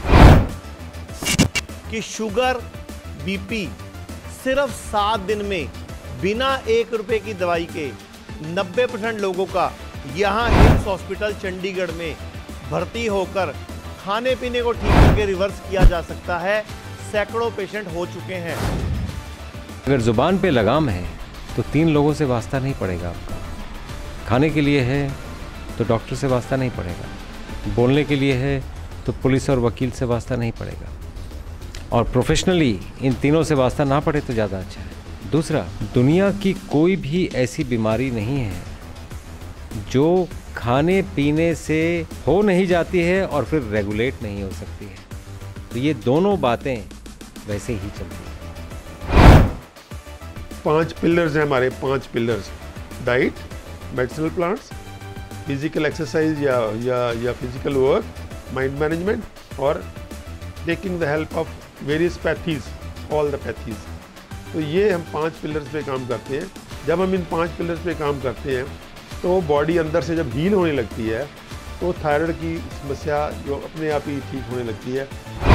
कि शुगर बीपी सिर्फ सात दिन में बिना एक रुपए की दवाई के नब्बे परसेंट लोगों का यहाँ एम्स हॉस्पिटल चंडीगढ़ में भर्ती होकर खाने पीने को ठीक करके रिवर्स किया जा सकता है। सैकड़ों पेशेंट हो चुके हैं। अगर जुबान पे लगाम है तो तीन लोगों से वास्ता नहीं पड़ेगा आपका। खाने के लिए है तो डॉक्टर से वास्ता नहीं पड़ेगा, बोलने के लिए है तो पुलिस और वकील से वास्ता नहीं पड़ेगा, और प्रोफेशनली इन तीनों से वास्ता ना पड़े तो ज़्यादा अच्छा है। दूसरा, दुनिया की कोई भी ऐसी बीमारी नहीं है जो खाने पीने से हो नहीं जाती है और फिर रेगुलेट नहीं हो सकती है। तो ये दोनों बातें वैसे ही चलती हैं। पांच पिलर्स हैं हमारे, पांच pillars: diet, medicinal plants, physical exercise या या या फिजिकल वर्क, माइंड मैनेजमेंट और taking the help of various pathies, all the pathies. तो ये हम पांच पिलर्स पे काम करते हैं। जब हम इन पांच पिलर्स पे काम करते हैं तो बॉडी अंदर से जब हील होने लगती है तो थायराइड की समस्या जो अपने आप ही ठीक होने लगती है।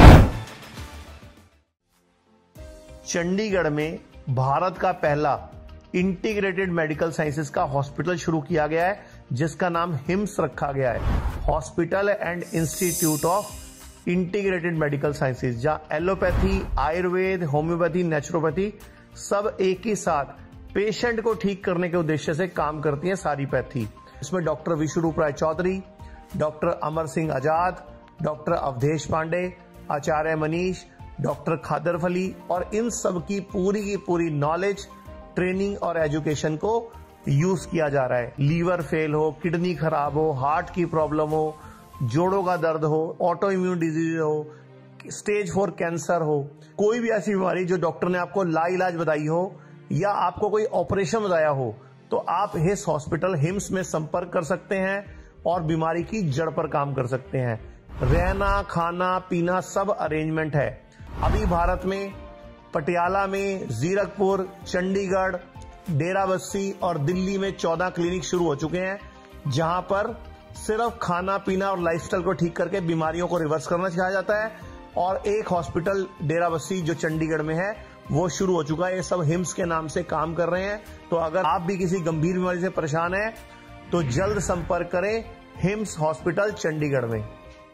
चंडीगढ़ में भारत का पहला इंटीग्रेटेड मेडिकल साइंसेज का हॉस्पिटल शुरू किया गया है, जिसका नाम हिम्स रखा गया है, hospital and institute of integrated medical sciences, जहां एलोपैथी, आयुर्वेद, होम्योपैथी, नेचुरोपैथी सब एक ही साथ पेशेंट को ठीक करने के उद्देश्य से काम करती है सारी पैथी। इसमें doctor Biswaroop Roy Chowdhury, doctor Amar Singh Azad, doctor Awadhesh Pandey, Acharya Manish, doctor Khadar Vali और इन सब की पूरी की पूरी नॉलेज, ट्रेनिंग और एजुकेशन को यूज किया जा रहा है। लीवर फेल हो, किडनी खराब हो, हार्ट की प्रॉब्लम हो, जोड़ों का दर्द हो, ऑटो इम्यून डिजीज हो, स्टेज फोर कैंसर हो, कोई भी ऐसी बीमारी जो डॉक्टर ने आपको लाइलाज बताई हो या आपको कोई ऑपरेशन बताया हो, तो आप हिस हॉस्पिटल हिम्स में संपर्क कर सकते हैं और बीमारी की जड़ पर काम कर सकते हैं। रहना, खाना, पीना सब अरेंजमेंट है। अभी भारत में पटियाला में, जीरकपुर, चंडीगढ़, डेराबस्सी और दिल्ली में चौदह क्लिनिक शुरू हो चुके हैं, जहां पर सिर्फ खाना पीना और लाइफस्टाइल को ठीक करके बीमारियों को रिवर्स करना सिखाया जाता है। और एक हॉस्पिटल डेराबस्सी जो चंडीगढ़ में है वो शुरू हो चुका है। ये सब हिम्स के नाम से काम कर रहे हैं। तो अगर आप भी किसी गंभीर बीमारी से परेशान हैं तो जल्द संपर्क करें हिम्स हॉस्पिटल चंडीगढ़ में।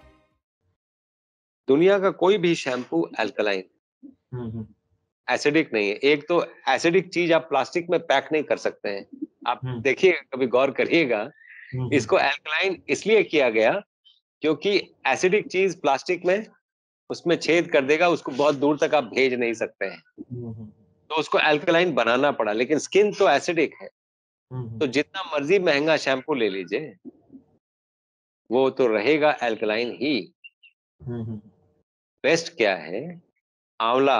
दुनिया का कोई भी शैम्पू अल्कलाइन, एसिडिक नहीं है। एक तो एसिडिक चीज आप प्लास्टिक में पैक नहीं कर सकते हैं। आप देखिए, कभी गौर करिएगा, इसको अल्कलाइन इसलिए किया गया क्योंकि एसिडिक चीज प्लास्टिक में उसमें छेद कर देगा, उसको बहुत दूर तक आप भेज नहीं सकते हैं, तो उसको अल्कलाइन बनाना पड़ा। लेकिन स्किन तो एसिडिक है, तो जितना मर्जी महंगा शैम्पू ले लीजिए वो तो रहेगा अल्कलाइन ही। बेस्ट क्या है? आंवला।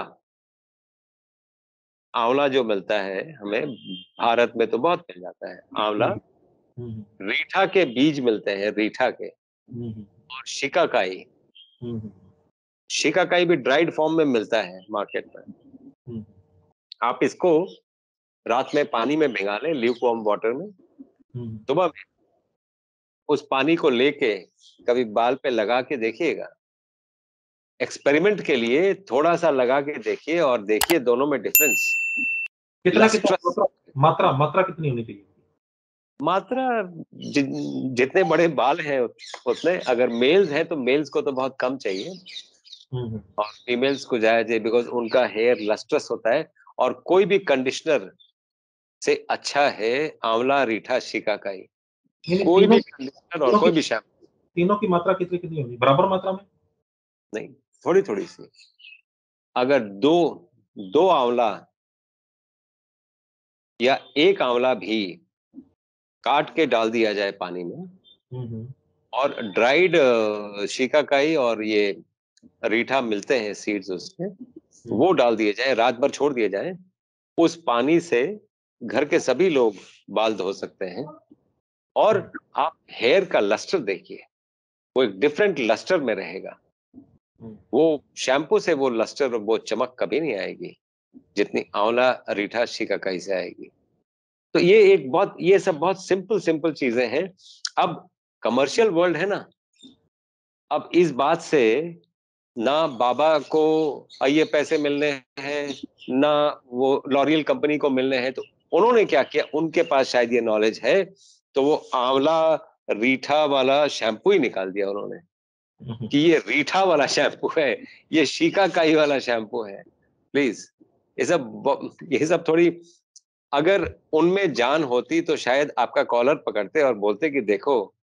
आंवला जो मिलता है हमें भारत में तो बहुत मिल जाता है आंवला। रीठा के बीज मिलते हैं, रीठा के, और शिकाकाई। शिकाकाई भी ड्राइड फॉर्म में मिलता है मार्केट में। आप इसको रात में पानी में भिगा लें, ल्यूक वार्म वाटर में, सुबह में उस पानी को लेके कभी बाल पे लगा के देखिएगा। एक्सपेरिमेंट के लिए थोड़ा सा लगा के देखिए और देखिए दोनों में डिफरेंस। कितना कितना मात्रा मात्रा कितनी होनी चाहिए? मात्रा जि, जितने बड़े बाल हैं उतने। अगर मेल्स हैं तो मेल्स को तो बहुत कम चाहिए और फीमेल्स को ज्यादा चाहिए, बिकॉज उनका हेयर लस्ट्रस होता है। और कोई भी कंडीशनर से अच्छा है आंवला, रीठा, शिकाकाई। कोई भी कंडीशनर और कोई भी शैम्पू। तीनों की मात्रा कितनी कितनी होगी? बराबर मात्रा में नहीं, थोड़ी थोड़ी सी। अगर दो दो आंवला या एक आंवला भी काट के डाल दिया जाए पानी में, और ड्राइड शिकाकाई और ये रीठा मिलते हैं सीड्स उसके, वो डाल दिए जाए, रात भर छोड़ दिए जाए, उस पानी से घर के सभी लोग बाल धो सकते हैं। और आप हेयर का लस्टर देखिए, वो एक डिफरेंट लस्टर में रहेगा। वो शैम्पू से वो लस्टर, वो चमक कभी नहीं आएगी जितनी आंवला, रीठा, शिकाकाई से आएगी। तो ये एक बहुत, ये सब बहुत सिंपल सिंपल चीजें हैं। अब कमर्शियल वर्ल्ड है ना, अब इस बात से ना बाबा को ये पैसे मिलने हैं, ना वो लॉरियल कंपनी को मिलने हैं। तो उन्होंने क्या किया, उनके पास शायद ये नॉलेज है, तो वो आंवला रीठा वाला शैम्पू ही निकाल दिया उन्होंने कि ये रीठा वाला शैम्पू है, ये शिकाकाई वाला शैम्पू है। प्लीज, ये सब ये सब थोड़ी, अगर उनमें जान होती तो शायद आपका कॉलर पकड़ते और बोलते कि देखो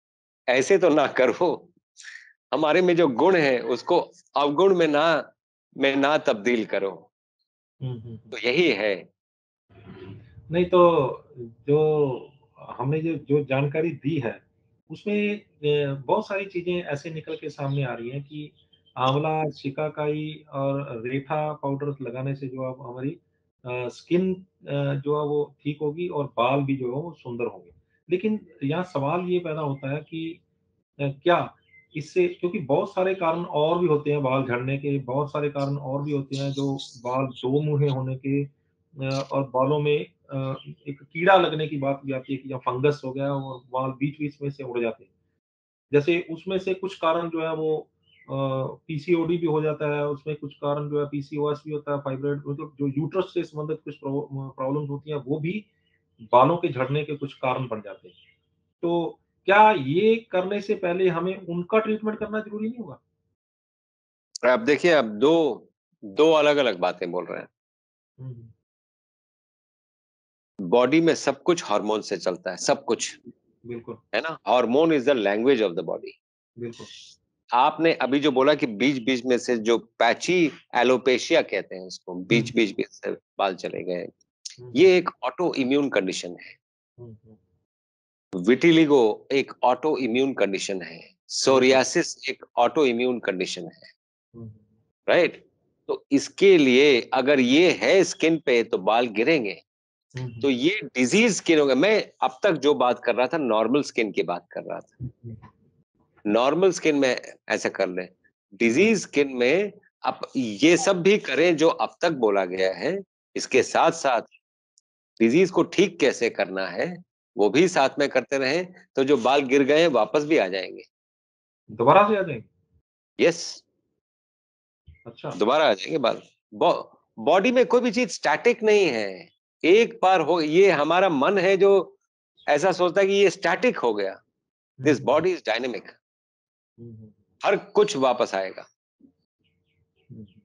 ऐसे तो ना करो, हमारे में जो गुण है उसको अवगुण में ना में ना तब्दील करो। तो यही है। नहीं तो जो हमने जो जो जानकारी दी है उसमें अ, बहुत सारी चीजें ऐसे निकल के सामने आ रही हैं कि आंवला, शिकाकाई और रेठा पाउडर लगाने से जो अब हमारी स्किन जो है वो ठीक होगी और बाल भी जो है वो सुंदर होंगे। लेकिन यहाँ सवाल ये पैदा होता है कि अ, क्या इससे, क्योंकि बहुत सारे कारण और भी होते हैं बाल झड़ने के, बहुत सारे कारण और भी होते हैं जो बाल दो मुंहे होने के अ, और बालों में अ, एक कीड़ा लगने की बात भी आती है कि या फंगस हो गया और बाल बीच-बीच में से उड़ जाते हैं। जैसे उसमें से कुछ कारण जो है वो अ, पीसीओडी भी हो जाता है, उसमें कुछ कारण जो है पीसीओएस भी होता है, फाइब्रॉइड मतलब जो यूट्रस से संबंधित कुछ प्रो प्रॉब्लम्स होती हैं, वो भी बालों के झड़ने के कुछ कारण बन जाते हैं। तो क्या ये करने से पहले हमें उनका ट्रीटमेंट करना ज़रूरी नहीं होगा? अब देखिए, अब दो दो अलग-अलग बातें बोल रहे हैं। हुँ, हुँ। बॉडी में सब कुछ हार्मोन से चलता है, सब कुछ, बिल्कुल, है ना? Hormone is the language of the body. बिल्कुल। आपने अभी जो बोला कि बीच-बीच में से जो पैची एलोपेशिया कहते हैं उसको, हुँ, बीच-बीच में से बाल चले गए, हुँ, हुँ, ये एक ऑटो इम्यून कंडीशन है। हुँ, हुँ। विटिलिगो एक ऑटो इम्यून कंडीशन है। बिल्कुल। सोरियासिस एक ऑटो इम्यून कंडीशन है, हुँ, हुँ, राइट? तो इसके लिए अगर ये है स्किन पे तो बाल गिरेंगे। हुँ, हुँ, तो ये डिजीज स्किन होगा। मैं अब तक जो बात कर रहा था नॉर्मल स्किन की बात कर रहा था। हुँ, हुँ, नॉर्मल स्किन में ऐसा कर लें। डिजीज स्किन में आप ये सब भी करें जो अब तक बोला गया है। इसके साथ-साथ डिजीज को ठीक कैसे करना है, वो भी साथ में करते रहें, तो जो बाल गिर गए हैं वापस भी आ जाएँगे। दोबारा से आ जाएँगे? यस, अच्छा। दोबारा आ जाएँगे बाल। बॉ बॉडी में कोई भी चीज़ स्टैटिक नहीं है। एक बार हो ये हमारा मन है जो ऐसा सोचता है कि ये स्टैटिक हो गया। हुँ, this hmm, body is dynamic. हुँ, हुँ, हर कुछ वापस आएगा। हुँ, हुँ।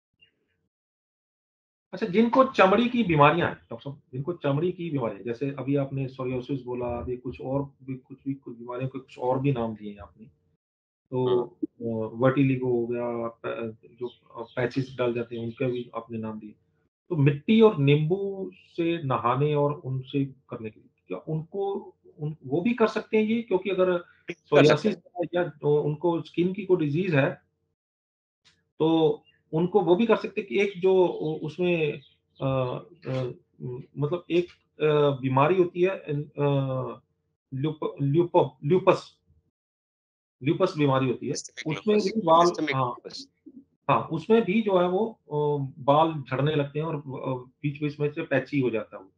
अच्छा, जिनको चमड़ी की बीमारियाँ हैं, डॉक्टर साहब, जिनको चमड़ी की बीमारियाँ, जैसे अभी आपने सोरियासिस बोला, अभी कुछ और भी कुछ भी कुछ बीमारियों के कुछ और भी नाम दिए हैं आपने। तो हुँ। अ, वर्टिलिगो हो गया, प जो अ, पैचेस डाल जाते हैं, उनके भी आपने नाम दिए। तो मिट्टी और नींबू से नहाने और उनसे करने के लिए, क्या उनको उन वो भी कर सकते हैं ये? क्योंकि अगर कर सकते सोरियासिस हैं। है या तो उनको स्किन की कोई डिज़ीज़ है, तो उनको वो भी कर सकते हैं कि एक जो उ उसमें अ अ, उम, मतलब एक अ, बीमारी होती है अन अ, ल्यूप ल्यूपो ल्यूपस ल्यूपस बीमारी होती है, सिस्टेमिक उसमें लूपस, भी बाल, सिस्टेमिक हाँ, लूपस। हाँ, उसमें भी जो है वो अ, बाल झड़ने लगते हैं और अ, बीच-बीच में से पैची हो जाता है वो।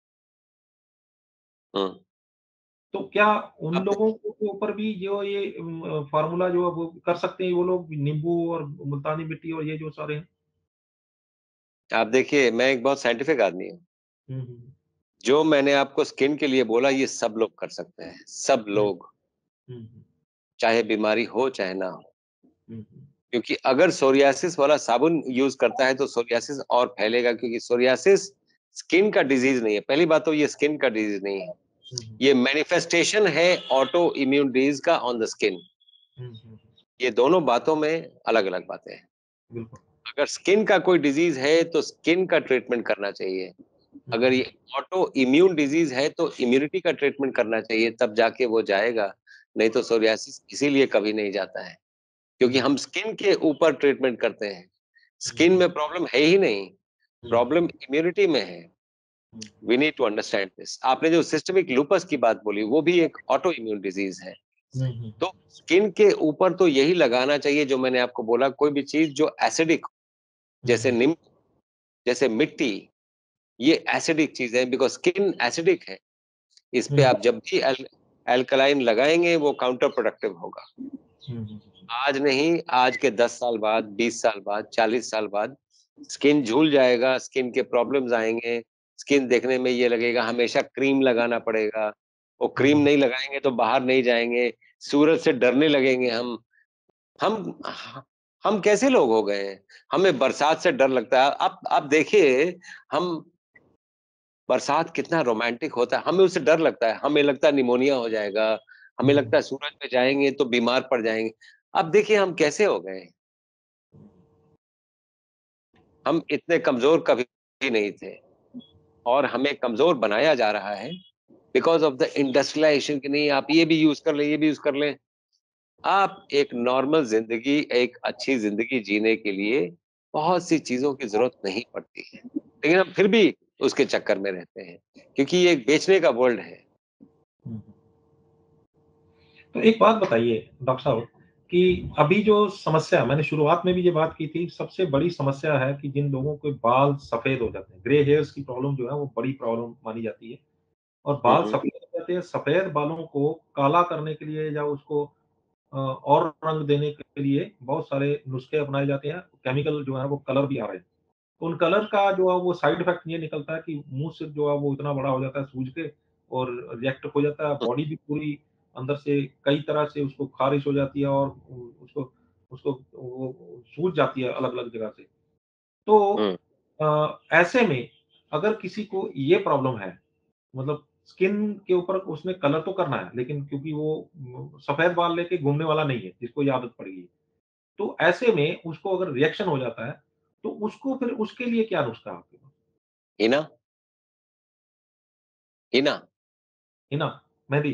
हुँ। तो क्या उन अब लोगों के ऊपर भी जो ये उम, फ़ॉर्मूला जो है वो कर सकते हैं वो लोग, नींबू और मुल्तानी मिट्टी और ये जो सारे हैं? आप देखिए, मैं एक बहुत साइंटिफिक आदमी हूँ। हुँ, हुँ, जो मैंने आपको स्किन के लिए बोला ये सब लोग कर सकते हैं, सब हुँ, लोग, हुँ, हुँ, चाहे बीमारी हो चाहे ना हो। हुँ, हुँ, क्योंकि अगर सोरियासिस वाला साबुन यूज़ करता है तो सोरियासिस और फैलेगा, क्योंकि सोरियासिस स्किन का डिज़ीज़ नहीं है। पहली बात तो ये स्किन का डिज़ीज़ नहीं है। हुँ, हुँ, ये मैनिफेस्टेशन है ऑटो इम्यून डिज़ीज़ का ऑन द स्किन। हुँ, हुँ, ये दोनों बातों में अलग-अलग बातें हैं। बिल्कुल। अगर स्किन का कोई डिज़ीज़ है तो स्किन का ट्रीटमेंट करना चाहिए। हुँ, अगर हुँ, ये ऑटो इम्यून डिज़ीज़ है तो इम्यूनिटी का ट्रीटमेंट करना चाहिए, तब जाके वो जाएगा, नहीं तो सोरियासिस इसीलिए कभी नहीं जाता है, क्योंकि हुँ, हम स्किन के ऊपर ट्रीटमेंट करते हैं। हुँ, स्किन हुँ, में प्रॉब्लम है ही नहीं, हुँ, प्रॉब्लम इम्यूनिटी में है। हुँ, we need to understand this. आपने जो सिस्टेमिक लूपस की बात बोली, वो भी एक ऑटो इम्यून डिज़ीज़ है। हुँ, हुँ, तो स्किन के ऊपर तो यही लगाना चाहिए जो मैंने आपको बोला, कोई भी चीज़ जो एसिडिक, हुँ, जैसे हुँ, नींबू, जैसे मिट्टी, ये एसिडिक चीज़ है, बिकॉज़ स्किन एसिडिक है। इस पे हुँ, आप जब भी एल एल्कलाइन लगाएँगे वो काउंटर प्रोडक्टिव होगा। हुँ, हुँ, आज नहीं, आज के दस साल बाद, बीस साल बाद, चालीस साल बाद स्किन झूल जाएगा, स्किन के प्रॉब्लम्स आएँगे, स्किन देखने में ये लगेगा हमेशा क्रीम लगाना पड़ेगा। वो क्रीम हुँ, नहीं लगाएँगे तो बाहर नहीं जाएँगे, सूरज से डरने लगेंगे हम। हम ह हम कैसे लोग हो गए हैं? हमें बरसात से डर लगता है। आप आप देखिए, हम बरसात कितना रोमांटिक होता है, हमें उससे डर लगता है, हमें लगता है निमोनिया हो जाएगा, हमें लगता है सूरज पे जाएंगे तो बीमार पड़ जाएंगे। अब देखिए हम कैसे हो गए, हम इतने कमजोर कभी नहीं थे और हमें कमजोर बनाया जा रहा है बिकॉज ऑफ द इंडस्ट्रियलाइजेशन की नहीं आप ये भी यूज कर लें, ये भी यूज कर लें। आप एक नॉर्मल जिंदगी, एक अच्छी जिंदगी जीने के लिए बहुत सी चीजों की जरूरत नहीं पड़ती है, लेकिन हम फिर भी उसके चक्कर में रहते हैं क्योंकि ये एक बेचने का वर्ल्ड है। तो एक बात बताइए डॉक्टर साहब कि अभी जो समस्या, मैंने शुरुआत में भी ये बात की थी, सबसे बड़ी समस्या है कि जिन लोगों के बाल सफेद हो जाते हैं, ग्रे हेयर्स की प्रॉब्लम जो है वो बड़ी प्रॉब्लम मानी जाती है और बाल हम्म, सफेद हो जाते हैं। सफेद बालों को काला करने के लिए या उसको अ, और रंग देने के लिए बहुत सारे नुस्खे अपनाए जाते हैं, केमिकल जो है वो कलर भी आ रहे हैं। तो उन कलर का जो है वो साइड इफेक्ट ये निकलता है कि मुँह से जो है वो इतना बड़ा हो जाता है सूज के और रिएक्ट हो जाता है, बॉडी भी पूरी अंदर से कई तरह से उसको ख़ारिश हो जाती है और उ उसको उसको वो सूज जाती है अलग-अलग जगह से। तो हम्म, अ, ऐसे में अगर किसी को ये प्रॉब्लम है, मतलब स्किन के ऊपर उसने कलर तो करना है, लेकिन क्योंकि वो उम, सफ़ेद बाल लेके घूमने वाला नहीं है, जिसको ये आदत पड़ गई है। तो ऐसे में उसको अगर रिएक्शन हो जाता है, तो उसको फिर उसके लिए क्या नुस्खा है आपके पास? हिना हिना है ना? मेहंदी।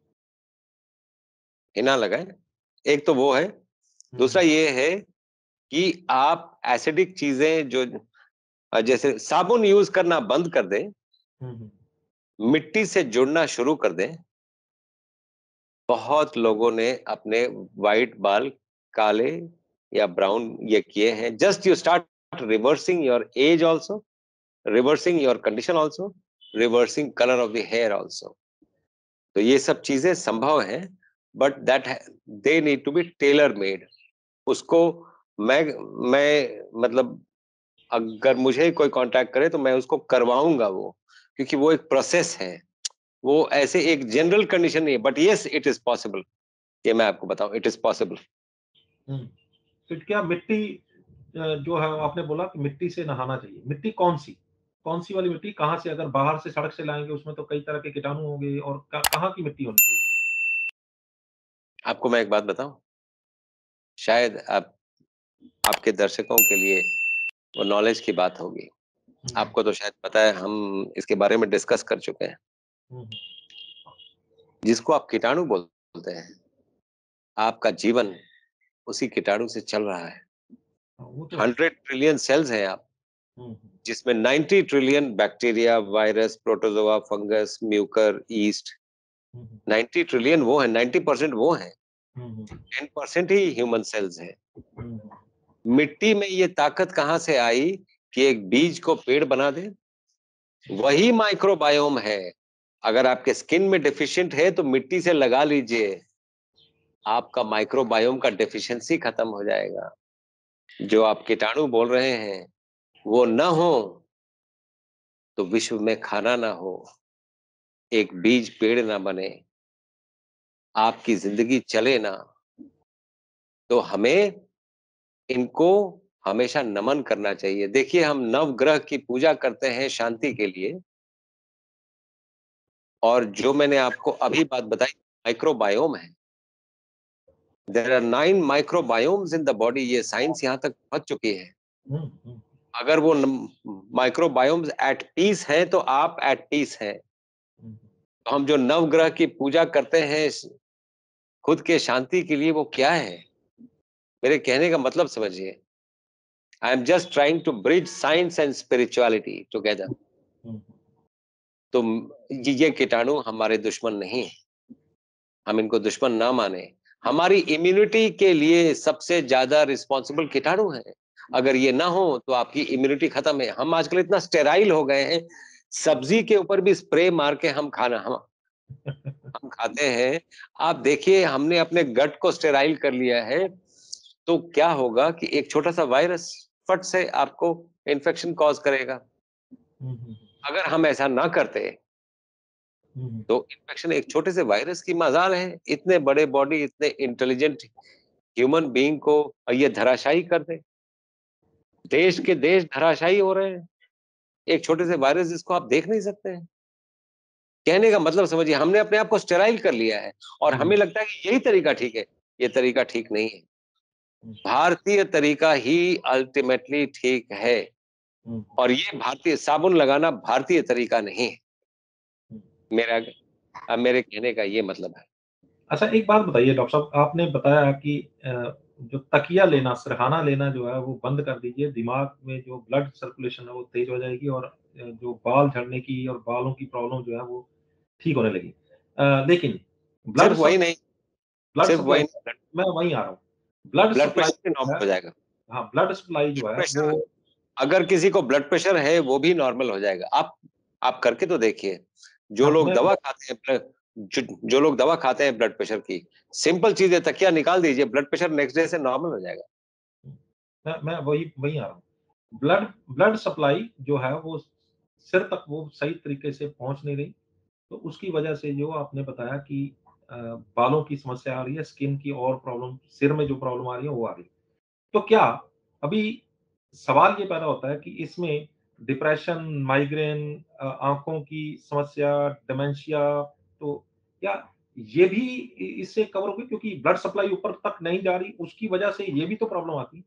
हिना लगाए, एक तो वो है। हुँ, दूसरा हुँ। ये है कि आप एसिडिक चीजें जो अ, जैसे साबुन यूज करना बंद कर दें, हुँ, हुँ। मिट्टी से जुड़ना शुरू कर दें। बहुत लोगों ने अपने वाइट बाल काले या ब्राउन ये किए हैं। Just you start reversing your age also, reversing your condition also, reversing colour of the hair also. तो ये सब चीजें संभव हैं, but that they need to be tailor made. उसको मैं मैं मतलब अगर मुझे कोई कांटेक्ट करे तो मैं उसको करवाऊंगा वो, क्योंकि वो एक प्रोसेस है। वो ऐसे एक जनरल कंडीशन नहीं है, but yes it is possible. ये मैं आपको बताऊं, इट इज पॉसिबल। हुँ। तो क्या मिट्टी अ, जो है आपने बोला कि मिट्टी से नहाना चाहिए। मिट्टी कौन-सी? कौन-सी वाली मिट्टी? कहाँ से, अगर बाहर से सड़क से लाएँगे उसमें तो कई तरह के कीटाणु होंगे और क कहाँ की मिट्टी होनी चाहिए? आपको मैं एक बात बताऊं, शायद आप आपके दर्शकों के लिए वो नॉलेज की बात होगी। हुँ, हुँ। आपको तो शायद पता है, हम इसके बारे में डिस्कस कर चुके हैं। हुँ, हुँ। जिसको आप कीटाणु बोलते हैं, आपका जीवन उसी कीटाणु से चल रहा है। हाँ, वो तो है। हंड्रेड ट्रिलियन सेल्स हैं आप, हुँ, हुँ। जिसमें ninety trillion bacteria, virus, protozoa, fungus, mucor, yeast, हुँ, हुँ। नाइंटी ट्रिलियन वो है, नाइंटी परसेंट वो हैं, हुँ, हुँ। टेन परसेंट ही ह्यूमन सेल्स हैं। हुँ, हुँ। मिट्टी में ये ताकत कहाँ से आई कि एक बीज को पेड़ बना दे? वही माइक्रोबायोम है। अगर आपके स्किन में डेफिशिएंट है तो मिट्टी से लगा लीजिए, आपका माइक्रोबायोम का डेफिशिएंसी खत्म हो जाएगा। जो आप कीटाणु बोल रहे हैं, वो न हो तो विश्व में खाना ना हो, एक बीज पेड़ ना बने, आपकी जिंदगी चले ना, तो हमें इनको हमेशा नमन करना चाहिए। देखिए हम नवग्रह की पूजा करते हैं शांति के लिए, और जो मैंने आपको अभी बात बताई माइक्रोबायोम है। There are nine microbiomes in the body. ये साइंस यहाँ तक पहुंच चुकी है। हुँ, हुँ। अगर वो माइक्रोबायोम्स एट पीस हैं तो आप एट पीस हैं। हुँ, तो हम जो नवग्रह की पूजा करते हैं खुद के शांति के लिए, वो क्या है? मेरे कहने का मतलब समझिए। I am just trying to bridge science and spirituality together. हुँ। तो ये ये कीटाणु हमारे दुश्मन नहीं है, हम इनको दुश्मन ना माने। हमारी इम्यूनिटी के लिए सबसे ज्यादा रिस्पॉन्सिबल कीटाणु हैं। अगर ये ना हो तो आपकी इम्यूनिटी खत्म है। हम आजकल इतना स्टेराइल हो गए हैं, सब्जी के ऊपर भी स्प्रे मार के हम खाना हम हम खाते हैं। आप देखिए हमने अपने गट को स्टेराइल कर लिया है, तो क्या होगा कि एक छोटा सा वायरस फट से आपको इन्फेक्शन कॉज करेगा। हुँ, हुँ। अगर हम ऐसा ना करते हुँ, हुँ। तो इन्फेक्शन एक छोटे से वायरस की मजाल है, इतने बड़े बॉडी, इतने इंटेलिजेंट ह्यूमन बीइंग को ये धराशायी कर दे। देश के देश धराशायी हो रहे हैं एक छोटे से वायरस जिसको आप देख नहीं सकते हैं। कहने का मतलब समझिए, हमने अपने आप को स्टेराइल कर लिया है और हमें लगता है कि यही तरीका ठीक है। ये तरीका ठीक नहीं है। भारतीय तरीका ही अल्टीमेटली ठीक है और ये भारतीय साबुन लगाना भारतीय तरीका नहीं है। मेरा अब मेरे कहने का ये मतलब है। अच्छा, एक बात बताइए डॉक्टर साहब, आपने बताया कि अ, जो तकिया लेना, सिरहाना लेना जो है वो बंद कर दीजिए, दिमाग में जो ब्लड सर्कुलेशन है वो तेज हो जाएगी और अ, जो बाल झड़ने की और बालों की प्रॉब्लम जो है वो ठीक होने लगी। अ, लेकिन ब्लड सिर्फ वही सप नहीं, ब्लड सिर्फ सप्लाई, वही नहीं, मैं वहीं आ रहा हूँ। ब्लड ब्लड सप्लाई प्रेशर भी जो नॉर्मल है, हो जाएगा। हाँ, ब्लड सप्लाई जो ब्लड है प्रेशर, वो अगर किसी को ब्लड प्रेशर है वो भी नॉर्मल हो जाएगा। आप आप करके तो देखिए। जो हाँ, लोग मैं दवा खाते हैं ब्लड जो, जो लोग दवा खाते हैं ब्लड प्रेशर की, सिंपल चीज है, तकिया निकाल दीजिए, ब्लड प्रेशर नेक्स्ट डे से नॉर्मल हो जाएगा। मैं मैं वही वहीं आ रहा हूँ। ब्लड ब्लड सप्लाई जो है वो सिर तक वो सही तरीके से पहुँच नहीं रही, तो उसकी वजह से जो आपने बताया कि अ, बालों की समस्या आ रही है, स्किन की और प्रॉब्लम, सिर में जो प्रॉब्लम आ रही है वो आ रही है। तो क्या अभी सवाल ये पैदा होता है कि इसमें डिप्रेशन, माइग्रेन, अ, आँखों की समस्या, डिमेंशिया, तो क्या ये भी इ इससे कवर होगी, क्योंकि ब्लड सप्लाई ऊपर तक नहीं जा रही, उसकी वजह से ये भी तो प्रॉब्लम आती है।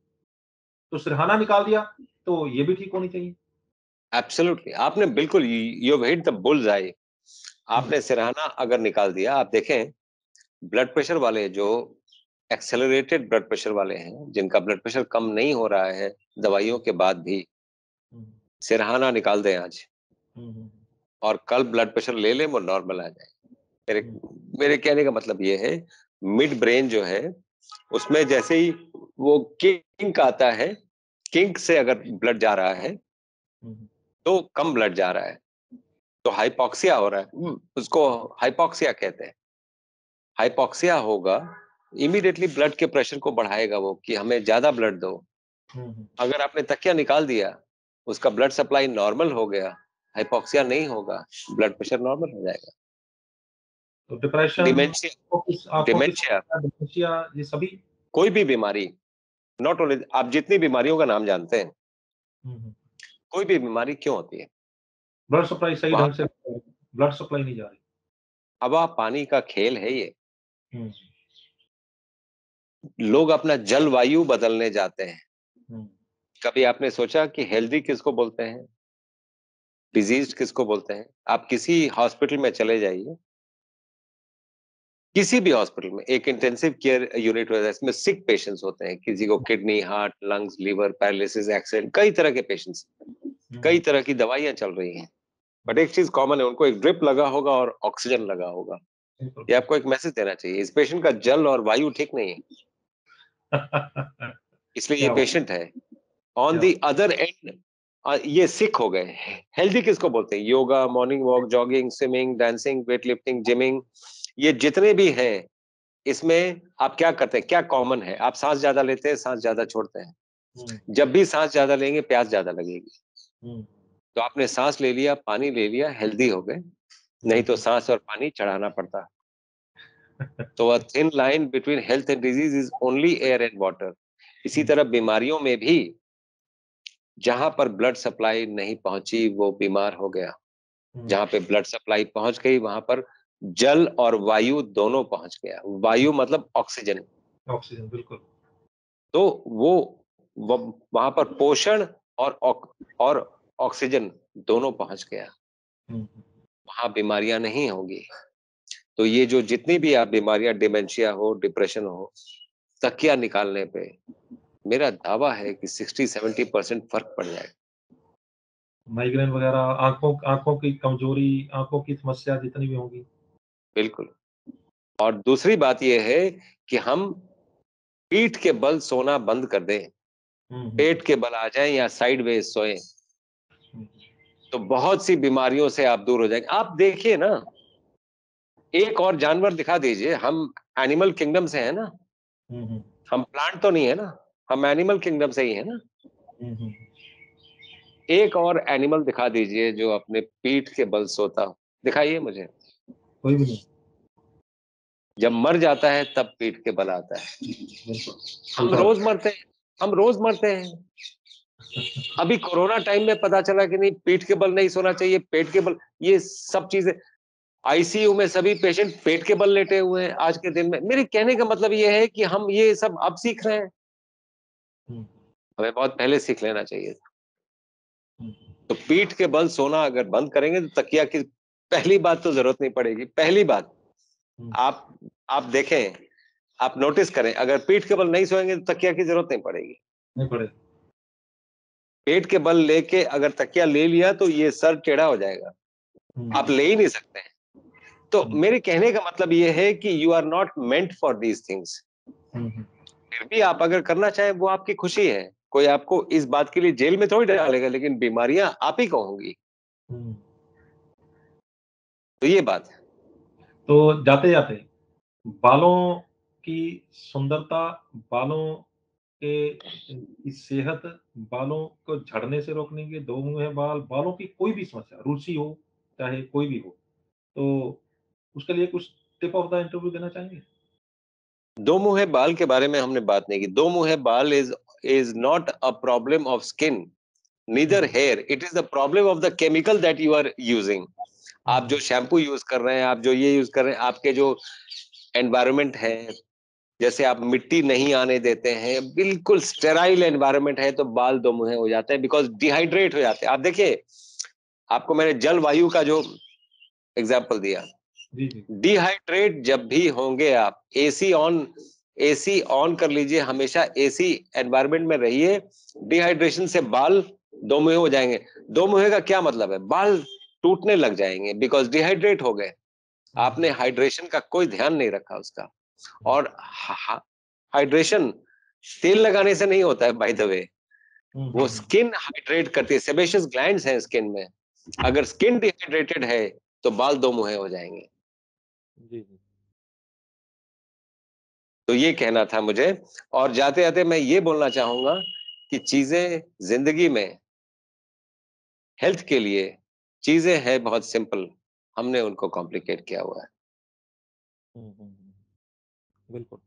तो सिरहाना निकाल दिया, तो ये भी ठीक होनी चाहिए। एब्सोल्युटली, आपने बिल्कुल you have hit the bull's eye. हुँ, आपने सिरहाना अगर निकाल दिया, आप देखें ब्लड प्रेशर वाले जो एक्सेलरेटेड ब्लड प्रेशर वाले हैं, जिनका ब्लड प्रेशर कम नहीं हो रहा है दवाइयों के बाद भी, हुँ, सिरहाना निकाल दें आज हुँ, हुँ, और कल ब्लड प्रेशर ले लें, वो नॉर्मल आ जाए। मेरे हुँ, मेरे कहने का मतलब ये है, मिड ब्रेन जो है उसमें जैसे ही वो किंक आता है, किंक से अगर ब्लड जा रहा है हुँ, तो कम ब्लड जा रहा है, तो हाइपॉक्सिया हो रहा है। उसको हाइपॉक्सिया कहते हैं। हाइपॉक्सिया होगा, इमीडिएटली ब्लड के प्रेशर को बढ़ाएगा वो कि हमें ज्यादा ब्लड दो। हुँ, हुँ। अगर आपने तकिया निकाल दिया, उसका ब्लड सप्लाई नॉर्मल हो गया, हाइपॉक्सिया नहीं होगा, ब्लड प्रेशर नॉर्मल हो जाएगा। तो डिप्रेशन, डिमेंशिया, आँखों की आँखों की डिमेंशिया, समस्या, डिमेंशिया, ये सभी। कोई भी बीमारी, नॉट ओनली, आप जितनी बीमारियों का नाम जानते हैं, हुँ, हुँ। कोई भी बीमारी क्यों होती है, ब्लड सप्लाई सही वहां ढंग से, ब्लड सप्लाई नहीं जा रही। हवा पानी का खेल है ये। हुँ, लोग अपना जलवायु बदलने जाते हैं। हुँ, कभी आपने सोचा कि हेल्दी किसको बोलते हैं, डिजीज किसको बोलते हैं? आप किसी हॉस्पिटल में चले जाइए, किसी भी हॉस्पिटल में एक इंटेंसिव केयर यूनिट होता है, इसमें सिक पेशेंट्स होते हैं, किसी को kidney, heart, lungs, liver, paralysis, accident, कई तरह के पेशेंट्स, कई हुँ, तरह की दवाइयां चल रही हैं, बट एक चीज कॉमन है, उनको एक ड्रिप लगा होगा और ऑक्सीजन लगा होगा। बिल्कुल, ये बिल्कुल। आपको एक मैसेज देना चाहिए, इस पेशेंट का जल और वायु ठीक नहीं है, इसलिए ये क्या बात पेशेंट है। ऑन क्या दी बात अदर एंड ये सिक हो गए। हेल्दी किसको बोलते हैं? Yoga, morning walk, jogging, swimming, dancing, weight lifting, gymming, ये जितने भी हैं, इसमें आप क्या करते हैं, क्या कॉमन है? आप सांस ज्यादा लेते हैं, सांस ज्यादा छोड़ते हैं। हुँ, जब भी सांस ज्यादा लेंगे, प्यास ज्यादा लगेगी। हुँ, तो आपने सांस ले लिया, पानी ले लिया, हेल्दी हो गए, नहीं हुँ, तो सांस और पानी चढ़ाना पड़ता। तो a thin line between health and disease is only air and water. इसी हुँ, तरह बीमारियों में भी जहां पर ब्लड सप्लाई नहीं पहुंची, वो बीमार हो गया। हुँ, जहां पे ब्लड सप्लाई पहुंच गई, वहां पर जल और वायु दोनों पहुंच गया। वायु मतलब ऑक्सीजन। ऑक्सीजन, बिल्कुल। तो वो वहां पर पोषण और ऑक, और ऑक्सीजन दोनों पहुंच गया, हुँ, वहां बीमारियां नहीं होंगी। तो ये जो जितनी भी आप बीमारियां, डिमेंशिया हो, डिप्रेशन हो, तकिया निकालने पे मेरा दावा है कि सिक्सटी सेवेंटी परसेंट फर्क पड़ जाएगा। माइग्रेन वगैरह, आँखों आँखों की कमजोरी, आँखों की समस्या जितनी भी होंगी। बिल्कुल। और दूसरी बात यह है कि हम पीठ के बल सोना बंद कर दें, हुँ, हुँ, पेट के बल आ जाएं या साइडवेज सोएं, हुँ, तो बहुत सी बीमारियों से आप दूर हो जाएंगे। आप देखिए ना, एक और जानवर दिखा दीजिए, हम एनिमल किंगडम से हैं ना, हुँ, हुँ, हम प्लांट तो नहीं है ना, हम एनिमल किंगडम से ही है ना। हुँ, हुँ। एक और एनिमल दिखा दीजिए जो अपने पीठ के बल सोता हो, दिखाइए मुझे। कोई भी नहीं, जब मर जाता है तब पीठ के बल आता है। बिल्कुल। हम उल्टा रोज मरते हैं, हम रोज मरते हैं। अभी कोरोना टाइम में पता चला कि नहीं, पीठ के बल नहीं सोना चाहिए, पेट के बल, ये सब चीजें। आईसीयू में सभी पेशेंट पेट के बल लेटे हुए हैं आज के दिन में। मेरे कहने का मतलब ये है कि हम ये सब अब सीख रहे हैं, हमें बहुत पहले सीख लेना चाहिए था। तो पीठ के बल सोना अगर बंद करेंगे तो तकिया की पहली बात तो जरूरत नहीं पड़ेगी। पहली बात आप आप देखें, आप नोटिस करें, अगर पीठ के बल नहीं सोएंगे तो तकिया की जरूरत नहीं पड़ेगी। नहीं पड़े। पेट के बल लेके अगर तकिया ले लिया तो ये सर टेढ़ा हो जाएगा, आप ले ही नहीं सकते हैं। तो मेरे कहने का मतलब ये है कि you are not meant for these things. फिर भी आप अगर करना चाहें वो आपकी खुशी है, कोई आपको इस बात के लिए जेल में थोड़ी डालेगा, लेकिन बीमारियां आप ही को होंगी। तो ये बात है। तो जाते जाते बालों की सुंदरता, बालों के की सेहत, बालों को झड़ने से रोकने के दो मुंहे बाल, बालों की कोई भी समस्या, रूसी हो चाहे कोई भी हो, तो उसके लिए कुछ टिप ऑफ द इंटरव्यू देना चाहेंगे? दो मुंहे बाल के बारे में हमने बात नहीं की। दो मुंहे बाल is is not a problem of skin, neither hair, it is the problem of the chemical that you are using. आप जो शैम्पू यूज कर रहे हैं, आप जो ये यूज कर रहे हैं, आपके जो एनवायरनमेंट है, जैसे आप मिट्टी नहीं आने देते हैं, बिल्कुल स्टेराइल एनवायरनमेंट है, तो बाल दो मुंहे हो जाते हैं, बिकॉज डिहाइड्रेट हो जाते हैं। आप देखिए, आपको मैंने जल वायु का जो एग्जाम्पल दिया, डिहाइड्रेट जब भी होंगे आप, एसी ऑन एसी ऑन कर लीजिए, हमेशा एसी एनवायरनमेंट में रहिए, डिहाइड्रेशन से बाल दो मुहे हो जाएंगे। दो मुहे का क्या मतलब है? बाल टूटने लग जाएंगे, बिकॉज डिहाइड्रेट हो गए। आपने हाइड्रेशन का कोई ध्यान नहीं रखा उसका। और हाइड्रेशन तेल लगाने से नहीं होता है, बाय द वे, वो स्किन हाइड्रेट करती है, सेबेशियस ग्लैंड्स हैं स्किन में। अगर स्किन डिहाइड्रेटेड है तो बाल दो मुहे हो जाएंगे। जी, जी। तो ये कहना था मुझे। और जाते जाते मैं ये बोलना चाहूंगा कि चीजें जिंदगी में हेल्थ के लिए चीजें हैं बहुत सिंपल, हमने उनको कॉम्प्लिकेट किया हुआ है। हुँ, हुँ, हुँ। बिल्कुल।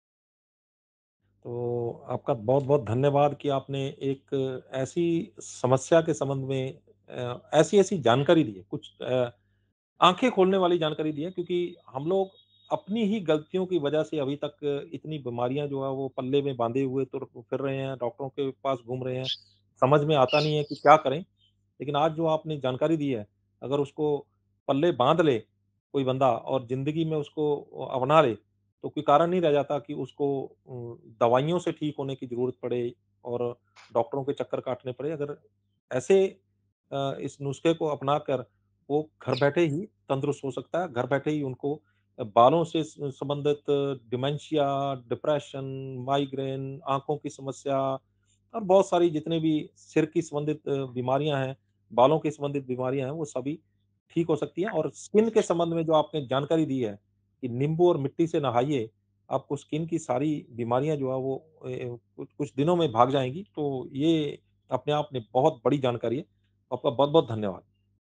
तो आपका बहुत-बहुत धन्यवाद कि आपने एक ऐसी समस्या के संबंध में अ, ऐसी-ऐसी जानकारी दी है, कुछ अ, आँखें खोलने वाली जानकारी दी है, क्योंकि हम लोग अपनी ही गलतियों की वजह से अभी तक इतनी बीमारियाँ जो है वो पल्ले में बाँधे हुए तुर फिर रहे हैं, डॉक्टरों के पास घूम रहे हैं, समझ में आता नहीं है कि क्या करें? लेकिन आज जो आपने जानकारी दी है, अगर उसको पल्ले बाँध ले कोई बंदा और ज़िंदगी में उसको अ, अपना ले, तो कोई कारण नहीं रह जाता कि उसको अ, दवाइयों से ठीक होने की ज़रूरत पड़े और डॉक्टरों के चक्कर काटने पड़े। अगर ऐसे अ, इस नुस्खे को अपनाकर वो घर बैठे ही तंदुरुस्त हो सकता है, घर बैठे ही उनको अ, बालों से स संबंधित डिमेंशिया, डिप्रेशन, माइग्रेन, आँखों की समस्या और बहुत सारी जितने भी सिर की संबंधित अ, बीमारियाँ हैं, बालों की संबंधित बीमारियाँ हैं, वो सभी ठीक हो सकती हैं। और स्किन के संबंध में जो आपने जानकारी दी है कि नींबू और मिट्टी से नहाइए, आपको स्किन की सारी बीमारियाँ जो है वो अ, कुछ कुछ दिनों में भाग जाएँगी। तो ये अपने आप में बहुत बड़ी जानकारी है। आपका बहुत-बहुत धन्यवाद।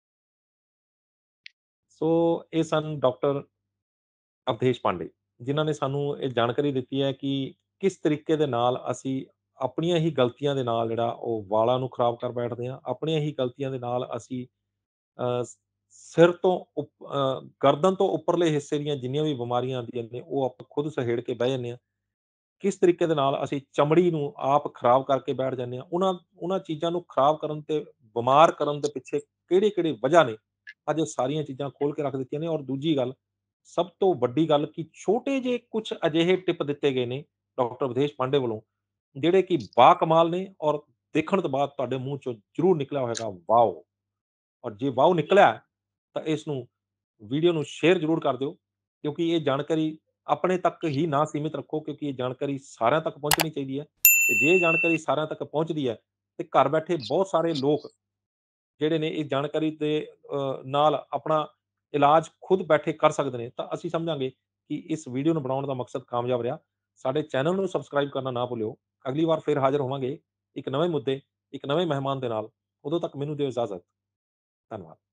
ਸੋ ਇਹ ਸਨ ਡਾਕਟਰ ਅਵਧੇਸ਼ ਪਾਂਡੇ, ਜਿਨ੍ਹਾਂ ਨੇ ਸਾਨੂੰ ਇਹ ਜਾਣਕਾਰੀ ਦਿੱਤੀ ਹੈ ਕਿ ਕਿਸ ਤਰੀਕੇ ਦੇ ਨਾਲ ਅਸੀਂ ਆਪਣੀਆਂ ਹੀ ਗਲਤੀਆਂ ਦੇ ਨਾਲ ਜਿਹੜਾ ਉਹ ਵਾਲਾਂ ਨੂੰ ਖਰਾਬ ਕਰ ਬੈਠਦੇ ਹਾਂ। ਆਪਣੀਆਂ ਹੀ ਗਲਤੀਆਂ ਦੇ ਨਾਲ ਅਸੀਂ ਅ, ਸਿਰ ਤੋਂ ਉਪ ਅ, ਗਰਦਨ ਤੋਂ ਉੱਪਰਲੇ ਹਿੱਸੇ ਦੀਆਂ ਜਿੰਨੀਆਂ ਵੀ ਬਿਮਾਰੀਆਂ ਆਉਂਦੀਆਂ ਨੇ, ਉਹ ਆਪਾਂ ਖੁਦ ਸਹੇੜ ਕੇ ਬਹਿ ਜਾਂਦੇ ਹਾਂ। ਕਿਸ ਤਰੀਕੇ ਦੇ ਨਾਲ ਅਸੀਂ ਚਮੜੀ ਨੂੰ ਆਪ ਖਰਾਬ ਕਰਕੇ ਬੈਠ ਜਾਂਦੇ ਹਾਂ। ਉਹਨਾਂ ਉਹਨਾਂ ਚੀਜ਼ਾਂ ਨੂੰ ਖਰਾਬ ਕਰਨ ਤੇ ਬਿਮਾਰ ਕਰਨ ਦੇ ਪਿੱਛੇ ਕਿਹੜੇ-ਕਿਹੜੇ ਵਜ੍ਹਾ ਨੇ, ਅੱਜ ਇਹ ਸਾਰੀਆਂ ਚੀਜ਼ਾਂ ਖੋਲ ਕੇ ਰੱਖ ਦਿੱਤੀਆਂ ਨੇ। ਔਰ ਦੂਜੀ ਗੱਲ, ਸਭ ਤੋਂ ਵੱਡੀ ਗੱਲ ਕਿ ਛੋਟੇ ਜਿਹੇ ਕੁਛ ਅਜਿਹੇ ਟਿਪ ਦਿੱਤੇ ਗਏ ਨੇ ਡਾਕਟਰ ਅਵਧੇਸ਼ ਪਾਂਡੇ ਵੱਲੋਂ, ਜਿਹੜੇ ਕਿ ਬਾਕਮਾਲ ਨੇ ਔਰ ਦੇਖਣ ਤੋਂ ਬਾਅਦ ਤੁਹਾਡੇ ਮੂੰਹ ਚੋਂ ਜ਼ਰੂਰ ਨਿਕਲਿਆ ਹੋਏਗਾ ਵਾਓ! ਔਰ ਜੇ ਵਾਓ ਨਿਕਲਿਆ ਹੈ, ਤਾਂ ਇਸ ਨੂੰ ਵੀਡੀਓ ਨੂੰ ਸ਼ੇਅਰ ਜ਼ਰੂਰ ਕਰ ਦਿਓ, ਕਿਉਂਕਿ ਇਹ ਜਾਣਕਾਰੀ ਆਪਣੇ ਤੱਕ ਹੀ ਨਾ ਸੀਮਿਤ ਰੱਖੋ, ਕਿਉਂਕਿ ਇਹ ਜਾਣਕਾਰੀ ਸਾਰਿਆਂ ਤੱਕ ਪਹੁੰਚਣੀ ਚਾਹੀਦੀ ਹੈ। ਤੇ ਜੇ ਇਹ ਜਾਣਕਾਰੀ ਸਾਰਿਆਂ ਤੱਕ ਪਹੁੰਚਦੀ ਹੈ, ਤੇ ਘਰ ਬੈਠੇ ਬਹੁਤ ਸਾਰੇ ਲੋਕ ਜਿਹੜੇ ਨੇ ਇਸ ਜਾਣਕਾਰੀ ਦੇ ਅ, ਨਾਲ ਆਪਣਾ ਇਲਾਜ ਖੁਦ ਬੈਠੇ ਕਰ ਸਕਦੇ ਨੇ, ਤਾਂ ਅਸੀਂ ਸਮਝਾਂਗੇ ਕਿ ਇਸ ਵੀਡੀਓ ਨੂੰ ਬਣਾਉਣ ਦਾ ਮਕਸਦ ਕਾਮਯਾਬ ਰਿਹਾ। ਸਾਡੇ ਚੈਨਲ ਨੂੰ ਸਬਸਕ੍ਰਾਈਬ ਕਰਨਾ ਨਾ ਭੁੱਲਿਓ। ਅਗਲੀ ਵਾਰ ਫਿਰ ਹਾਜ਼ਰ ਹੋਵਾਂਗੇ ਇੱਕ ਨਵੇਂ ਮੁੱਦੇ, ਇੱਕ ਨਵੇਂ ਮਹਿਮਾਨ ਦੇ ਨਾਲ। ਉਦੋਂ ਤੱਕ ਮੈਨੂੰ ਦਿਓ ਇਜਾਜ਼ਤ। ਧੰਨਵਾਦ।